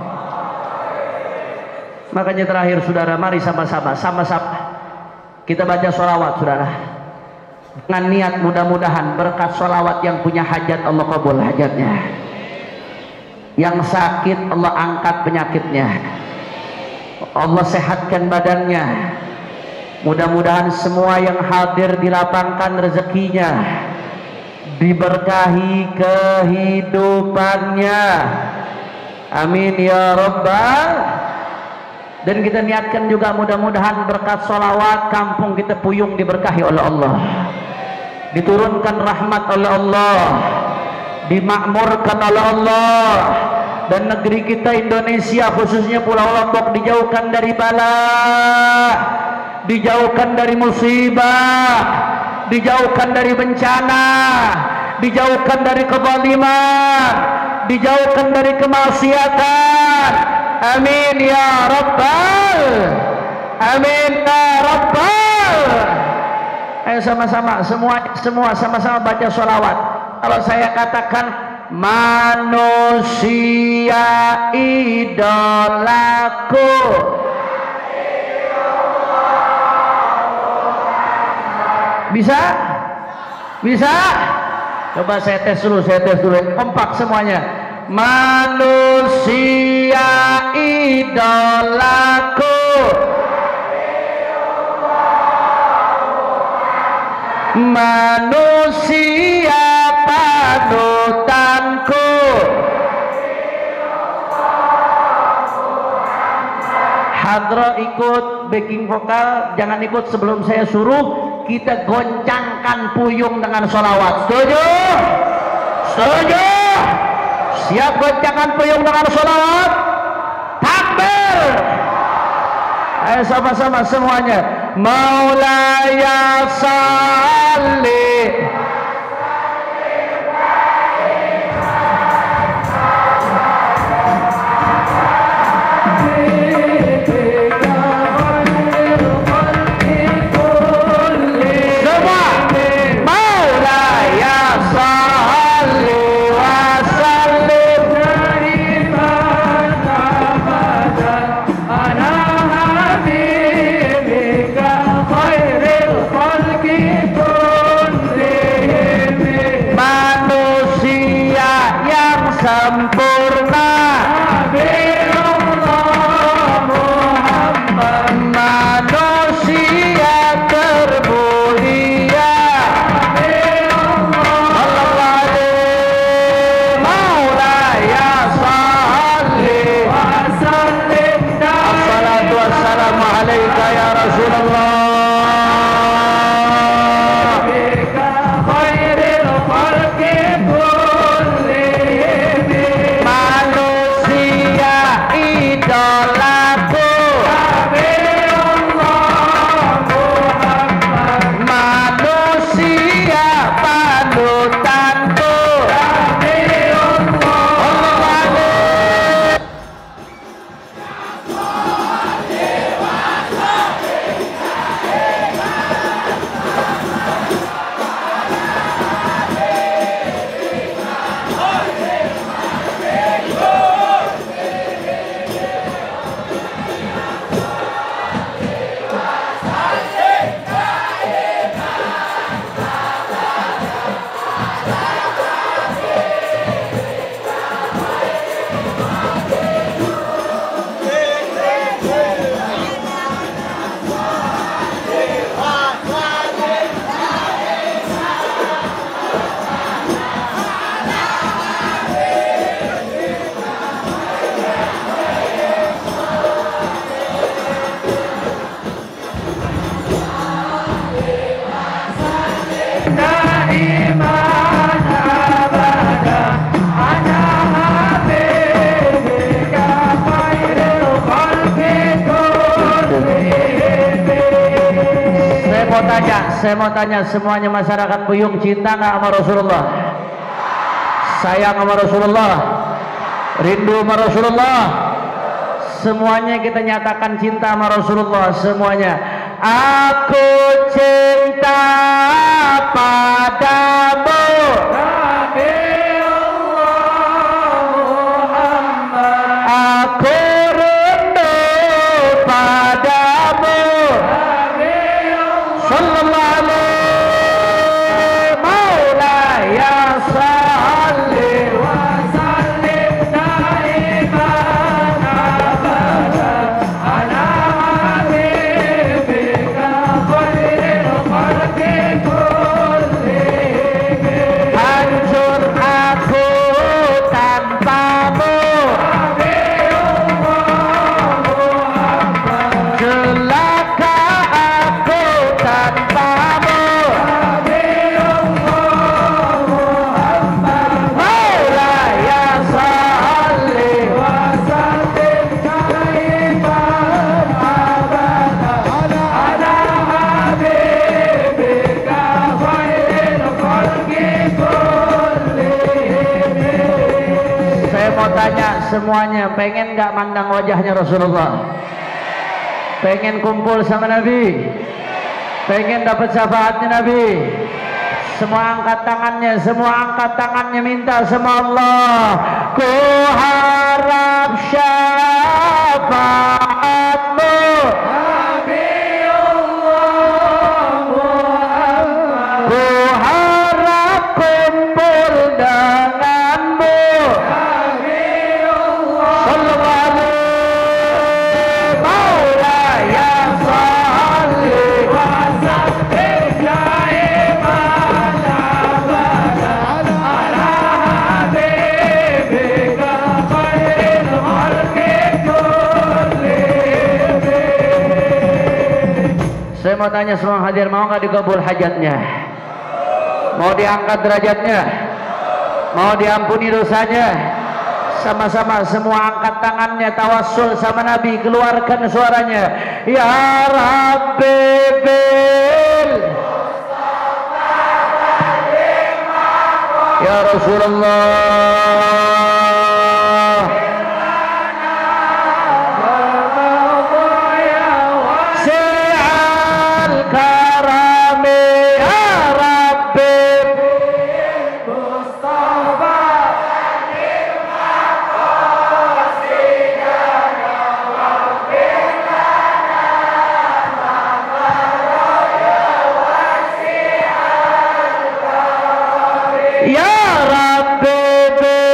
Speaker 2: Makanya terakhir saudara, mari sama-sama sama-sama kita baca sholawat saudara, dengan niat mudah-mudahan berkat sholawat yang punya hajat Allah kabul hajatnya, yang sakit Allah angkat penyakitnya, Allah sehatkan badannya, mudah-mudahan semua yang hadir dilapangkan rezekinya, diberkahi kehidupannya, amin ya rabbal. Dan kita niatkan juga mudah-mudahan berkat sholawat kampung kita Puyung diberkahi oleh Allah, diturunkan rahmat oleh Allah, dimakmurkan oleh Allah, dan negeri kita Indonesia khususnya Pulau Lombok dijauhkan dari bala, dijauhkan dari musibah, dijauhkan dari bencana, dijauhkan dari kezaliman, dijauhkan dari kemaksiatan. Amin ya rabbal, amin ya rabbal. Ayo sama-sama semua semua sama-sama baca sholawat. Kalau saya katakan manusia idolaku, bisa? Bisa? Coba saya tes dulu, saya tes dulu. Kompak semuanya. Manusia idolaku, manusia panutanku, hadroh ikut backing vokal, jangan ikut sebelum saya suruh. Kita goncangkan Puyung dengan sholawat. Setuju? Setuju? Siap goncangkan Puyung dengan sholawat? Takbir! Ayo sama-sama semuanya. Maulaya salli
Speaker 1: saya mau tanya semuanya masyarakat Puyung cinta nggak sama Rasulullah? Sayang sama Rasulullah? Rindu sama Rasulullah? Semuanya kita nyatakan cinta sama Rasulullah semuanya. Aku cinta padamu Nabi Allah Muhammad. Aku rindu padamu Nabi Allah sallallahu alaihi maulaya salli wa sallim daiman abada ala habibika khairil khalqi kullihim. Hancur aku tanpamu Nabi Allah Muhammad. Celaka aku tanpamu Nabi Allah Muhammad. Maulaya salli wa sallim daiman abada ala habibika khairil khalqi kullihim. Saya mau tanya semuanya, pengen nggak mandang wajahnya Rasulullah? Pengen kumpul sama Nabi? Pengen dapat syafaatnya Nabi? Semua angkat tangannya, semua angkat tangannya, minta sama Allah. Ku harap syafaatmu Nabi Allah Muhammad. Ku harap kumpul denganmu Nabi Allah sallallahu alaihi maulaya salli wa sallim daiman abada ala habibika khairil khalqi kullihim. Saya mau tanya semua hadir, mau nggak dikabul hajatnya? Mau diangkat derajatnya? Mau diampuni dosanya? Sama-sama semua angkat tangannya, tawassul sama Nabi, keluarkan suaranya. Ya Rabbi bil Ya Rasulullah Si'al karami Ya Rabbi Mustafa Ya Rabbi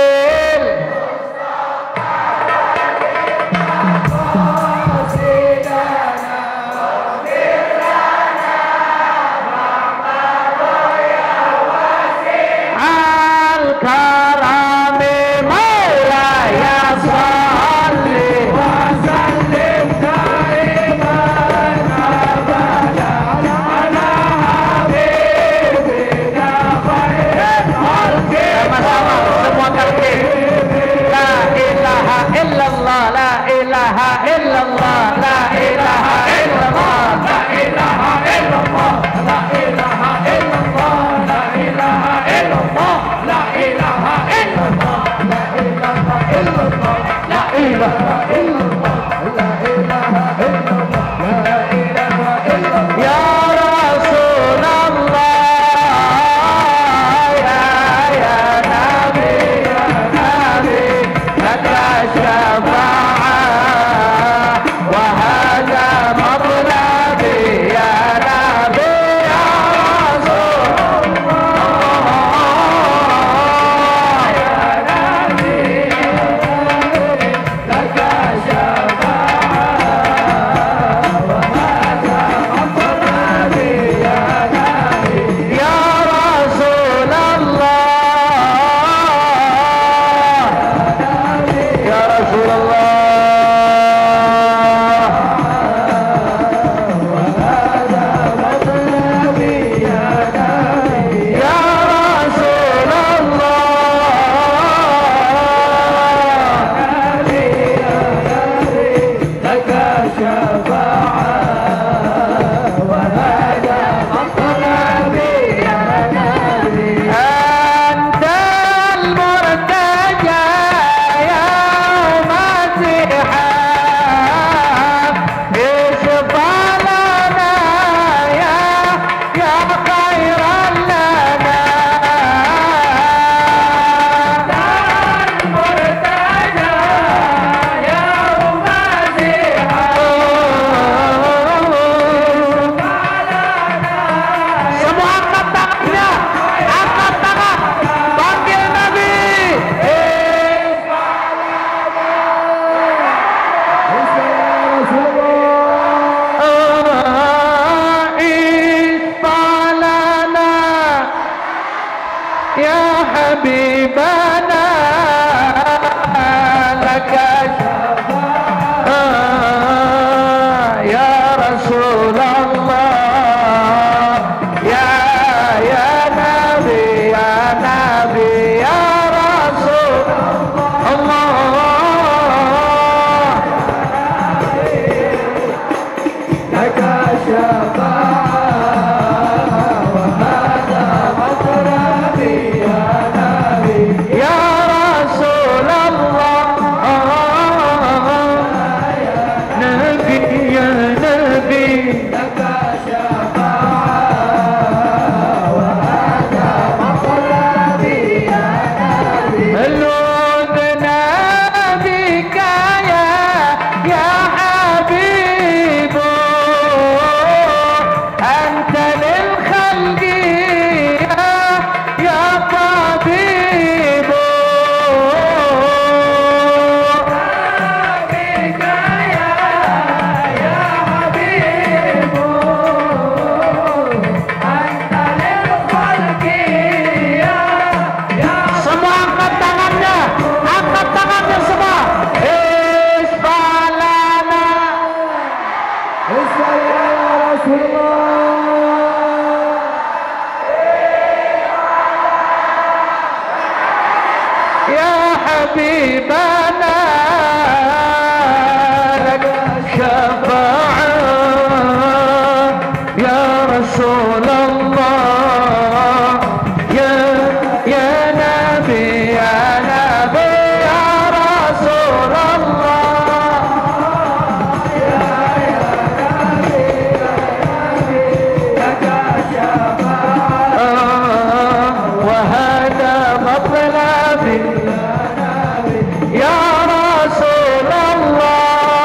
Speaker 1: habibana laka syafa'ah ya Rasulullah ya ya Nabi ya Nabi ya Rasulullah ya ya Nabi ya Nabi laka syafa'ah wa hada matlabi ya Rasulullah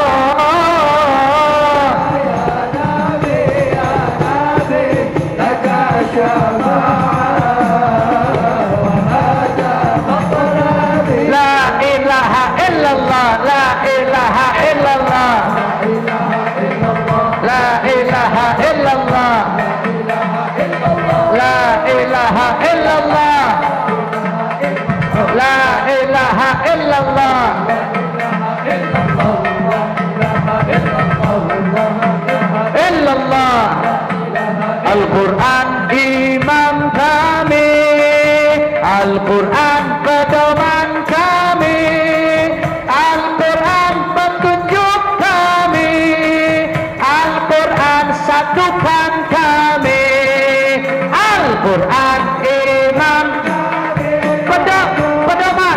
Speaker 1: Al-Quran imam kami, Al-Quran pedoman kami, Al-Quran petunjuk kami, Al-Quran satukan kami, Al-Quran imam pedom, pedoman,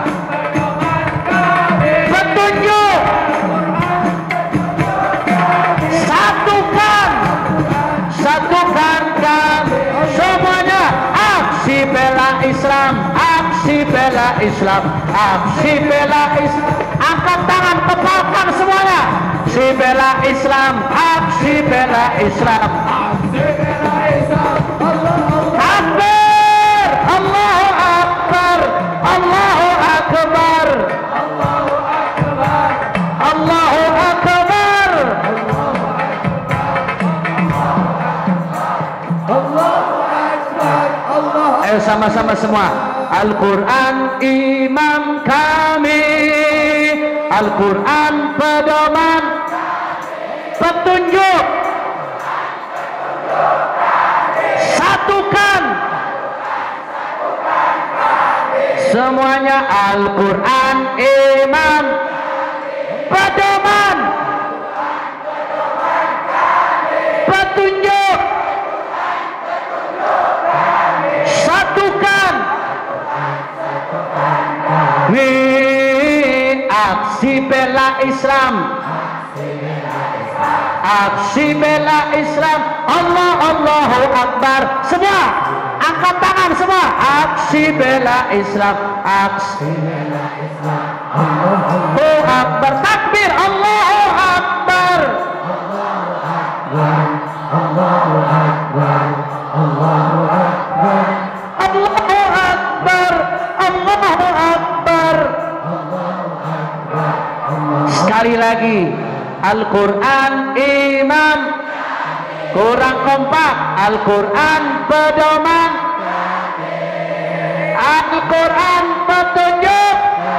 Speaker 1: petunjuk, satukan, satukan kami semuanya. Aksi bela Islam, aksi bela Islam, aksi bela Islam. Angkat tangan, kepalkan semuanya. Aksi bela Islam, aksi bela Islam, aksi bela Islam. Akbar, Allahu Akbar, Allahu Akbar, Allahu Akbar, Allahu Akbar, Allahu Akbar, Allah. Ayo sama-sama semua. Al-Quran imam kami, Al-Quran pedoman, petunjuk, satukan semuanya. Al-Quran imam pedoman, petunjuk, satukan. Wi aksi bela Islam, aksi bela Islam. Allah Allahu Akbar. Semua angkat tangan semua. Aksi bela Islam, aksi bela Islam. Allahu Akbar. Takbir. Allahu Akbar. Allahu Akbar. Allahu Akbar. Allahu Akbar. Allahu Akbar. Sekali lagi. Al-Quran imam, kurang kompak. Al-Quran pedoman, Al-Quran petunjuk,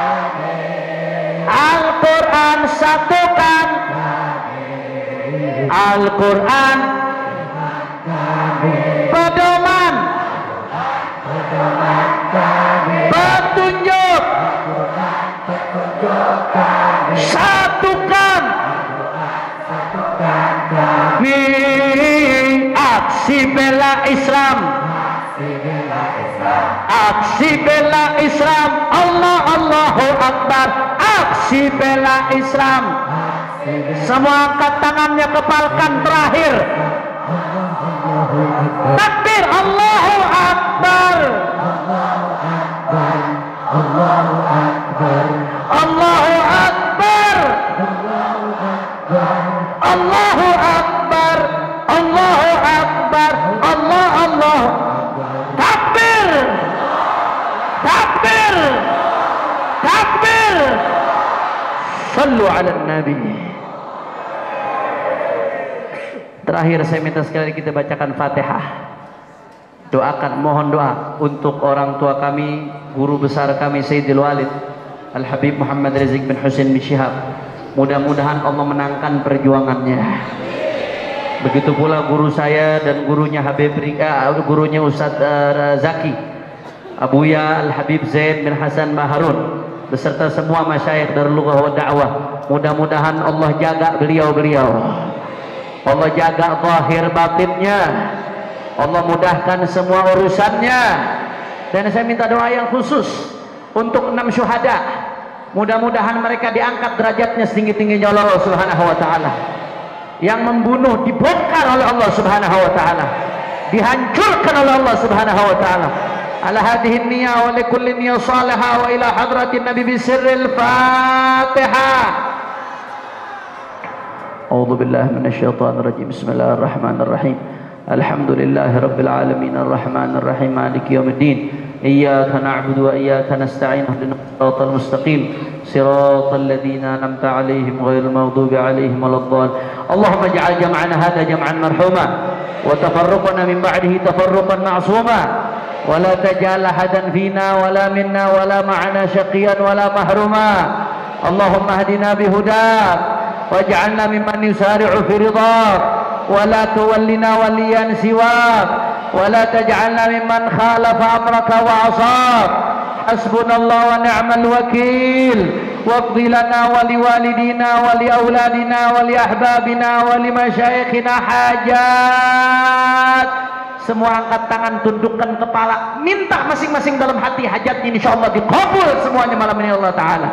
Speaker 1: Al-Quran satukan, Al-Quran pedoman, petunjuk, satukan. Aksi bela Islam, aksi bela Islam. Allah Allahu Akbar. Aksi bela Islam. Semua angkat tangannya, kepalkan terakhir. Takbir. Allahu Akbar. Allahu Akbar. Allahu Akbar. Allahu Akbar. Allahu Akbar. Allah Allah. Takbir. Takbir. Takbir. Sallu ala Nabi. Terakhir saya minta sekali kita bacakan Fatihah. Doakan, mohon doa untuk orang tua kami, guru besar kami Sayyidil Walid Al-Habib Muhammad Rizik bin Husain bin Syihab. Mudah-mudahan Allah menangkan perjuangannya. Begitu pula guru saya dan gurunya Habib Rika, gurunya Ustadz uh, Zaki, Abuya Al-Habib Zaid bin Hasan Maharun. beserta semua masyayikh Darul Lughah wa Da'wah. Mudah-mudahan Allah jaga beliau-beliau, Allah jaga zahir batinnya, Allah mudahkan semua urusannya. Dan saya minta doa yang khusus untuk enam syuhada, mudah-mudahan mereka diangkat derajatnya setinggi-tingginya oleh Allah Subhanahu wa taala. Yang membunuh dibongkar oleh Allah Subhanahu wa taala, dihancurkan oleh Allah Subhanahu wa taala. Ala hadhihi niyyah wa likulli niyyah salihah wa ila hadratin nabi bisirril Fatihah. A'udzu billahi minasyaitonir rajim. Bismillahirrahmanirrahim. Alhamdulillahi rabbil alamin arrahmanir rahim maliki yaumiddin. Iyyaka na'budu wa iyyaka nasta'in ihdinas siratal mustaqim siratal ladzina an'amta 'alaihim ghairil maghdubi 'alaihim waladdallin. Allahumma ij'al jam'ana hadha jam'an marhuma wa tafarruqana min ba'dihi tafarruqan ma'suma wa la taj'al ahadan fina wa la minna wa la ma'ana shaqiyan wa la mahruma. Allahumma hdina bihudak waj'alna mimman yusari'u fi ridhak wa la tuwallina waliyan siwak wa la taj'alna mimman khalafa amraka wa 'asak. Hasbunallahu wa ni'mal wakil. Waqdi lana wa liwalidina wa liauladina wa liahbabina wa limasyayikhina hajat. Semua angkat tangan, tundukkan kepala, minta masing-masing dalam hati hajatnya, insyaallah dikabul semuanya malam ini Allah taala.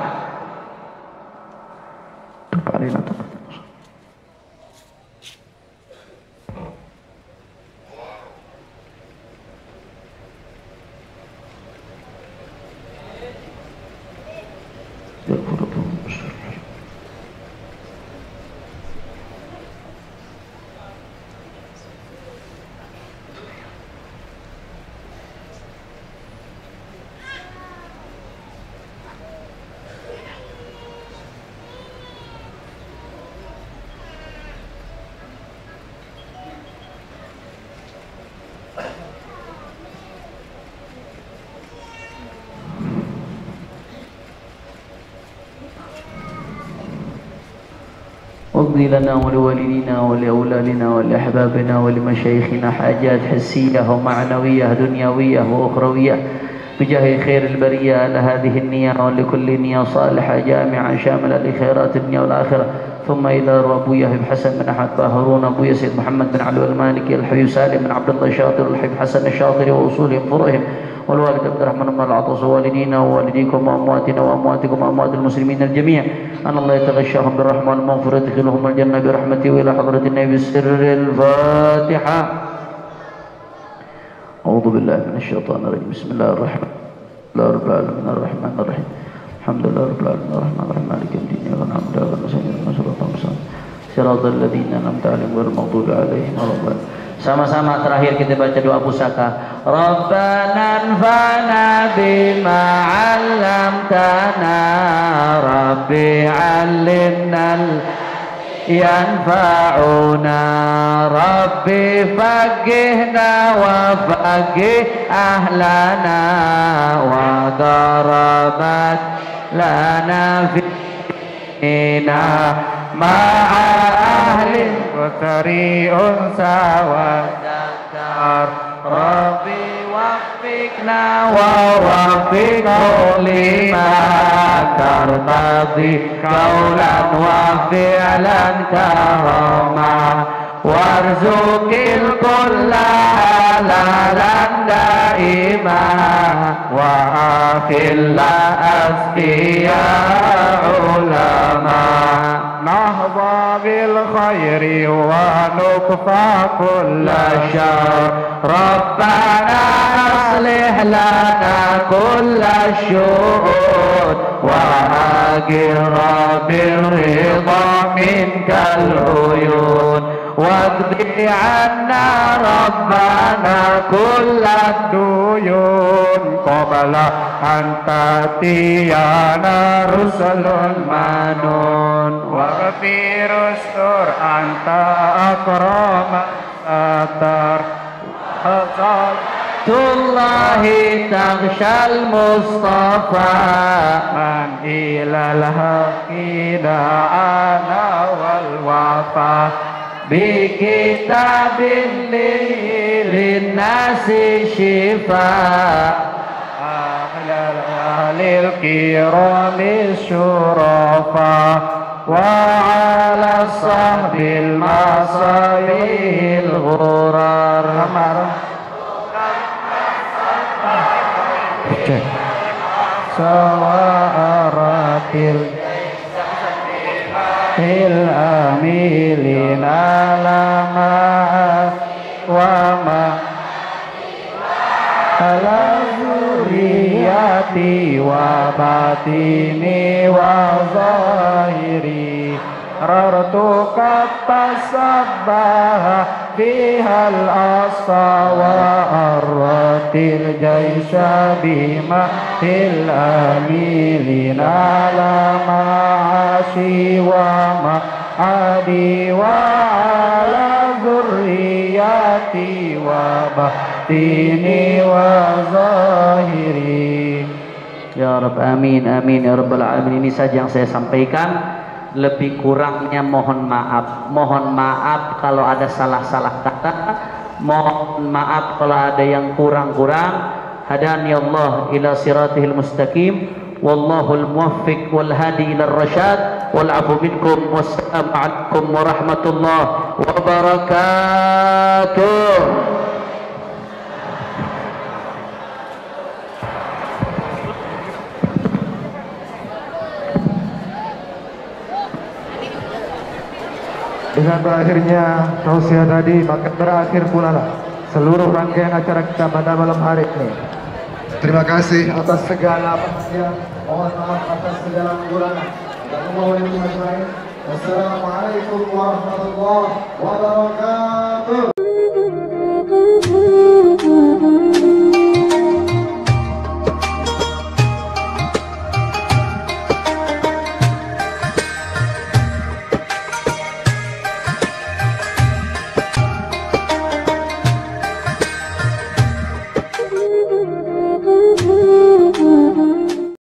Speaker 1: واقضي لنا ولوالدينا ولأولادنا ولأحبابنا ولمشايخنا حاجات حسية ومعنوية دنيوية وأخروية بجاه خير البرية على هذه النية ولكل نية صالحة جامعة شاملة لخيرات الدنيا والآخرة. ثم إلى أبويا حبيب حسن بن أحمد باهرون، أبويا سيد محمد بن علي المالكي، الحبيب سالم بن عبد الله الشاطر، الحبيب حسن الشاطر وأصولهم فرعهم، والوالد عبد الرحمن بن العطاس، ووالدينا ووالديكم وأمواتنا وأمواتكم وأموات المسلمين الجميع، أن الله يتغشاهم بالرحمة والمغفرة يدخلهم الجنة برحمته وإلى حضرة النبي سر الفاتحة. أعوذ بالله من الشيطان الرجيم. بسم الله الرحمن الرحيم رب العالمين الرحمن الرحيم الحمد لله رب العالمين الرحمن الرحيم مالك يوم الدين إياك نعبد وإياك نستعين صراط الذين أنعمت عليهم غير المغضوب عليهم ولا الضالين. Sama-sama terakhir kita baca doa pusaka. Rabbana anfa'na bima 'allamtana Rabbi 'allimna yanfa'una Rabbi faqihna wa faqih ahlana wa darabat lana fina ma'a ahli Qatari unsa wa dakar Rabbi wafiqna wa wafiqhu lima tartadi qawlan wa fi'lan karama warzuqil kulla halalan daima wa akhilla asfiya ulama nahba bil khairi wa nukfa kulla syar Rabbana aslih lana kulla syu'ud wa aghfir bil ridha minkal uyun waqdi 'anna Rabbana kulla duyun qabla an tatiyana rusulun manun waghfir ustur anta akrama atar Tullahi taghshal Mustafa man ilal haqi da'ana wal wafa bi kitabin lin nasi shifa ahlal
Speaker 3: الكرام الشرفاء وعلى الصحب المصابيح الغرار. سوارة الأميلين لما وما على ذريتي وباطني وظاهري ررتك تسبح فيها الأصى وأرت الجيش بما الأميلين على معاشي ومعادي وعلى ذريتي وباطني وظاهري.
Speaker 1: Ya Rabb, amin amin ya Rabbal alamin. Ini saja yang saya sampaikan. Lebih kurangnya mohon maaf. Mohon maaf kalau ada salah-salah kata. Mohon maaf kalau ada yang kurang-kurang. Hadani Allah ila siratihil mustaqim. Wallahul muwaffiq wal hadi ila rasyad. Wal afu minkum. Wassalamu alaikum warahmatullahi wabarakatuh.
Speaker 3: Dengan berakhirnya tausiah tadi, maka berakhir pula lah seluruh rangkaian acara kita pada malam hari ini. Terima kasih atas segala perhatian, mohon maaf atas segala kekurangan. Assalamualaikum warahmatullahi wabarakatuh.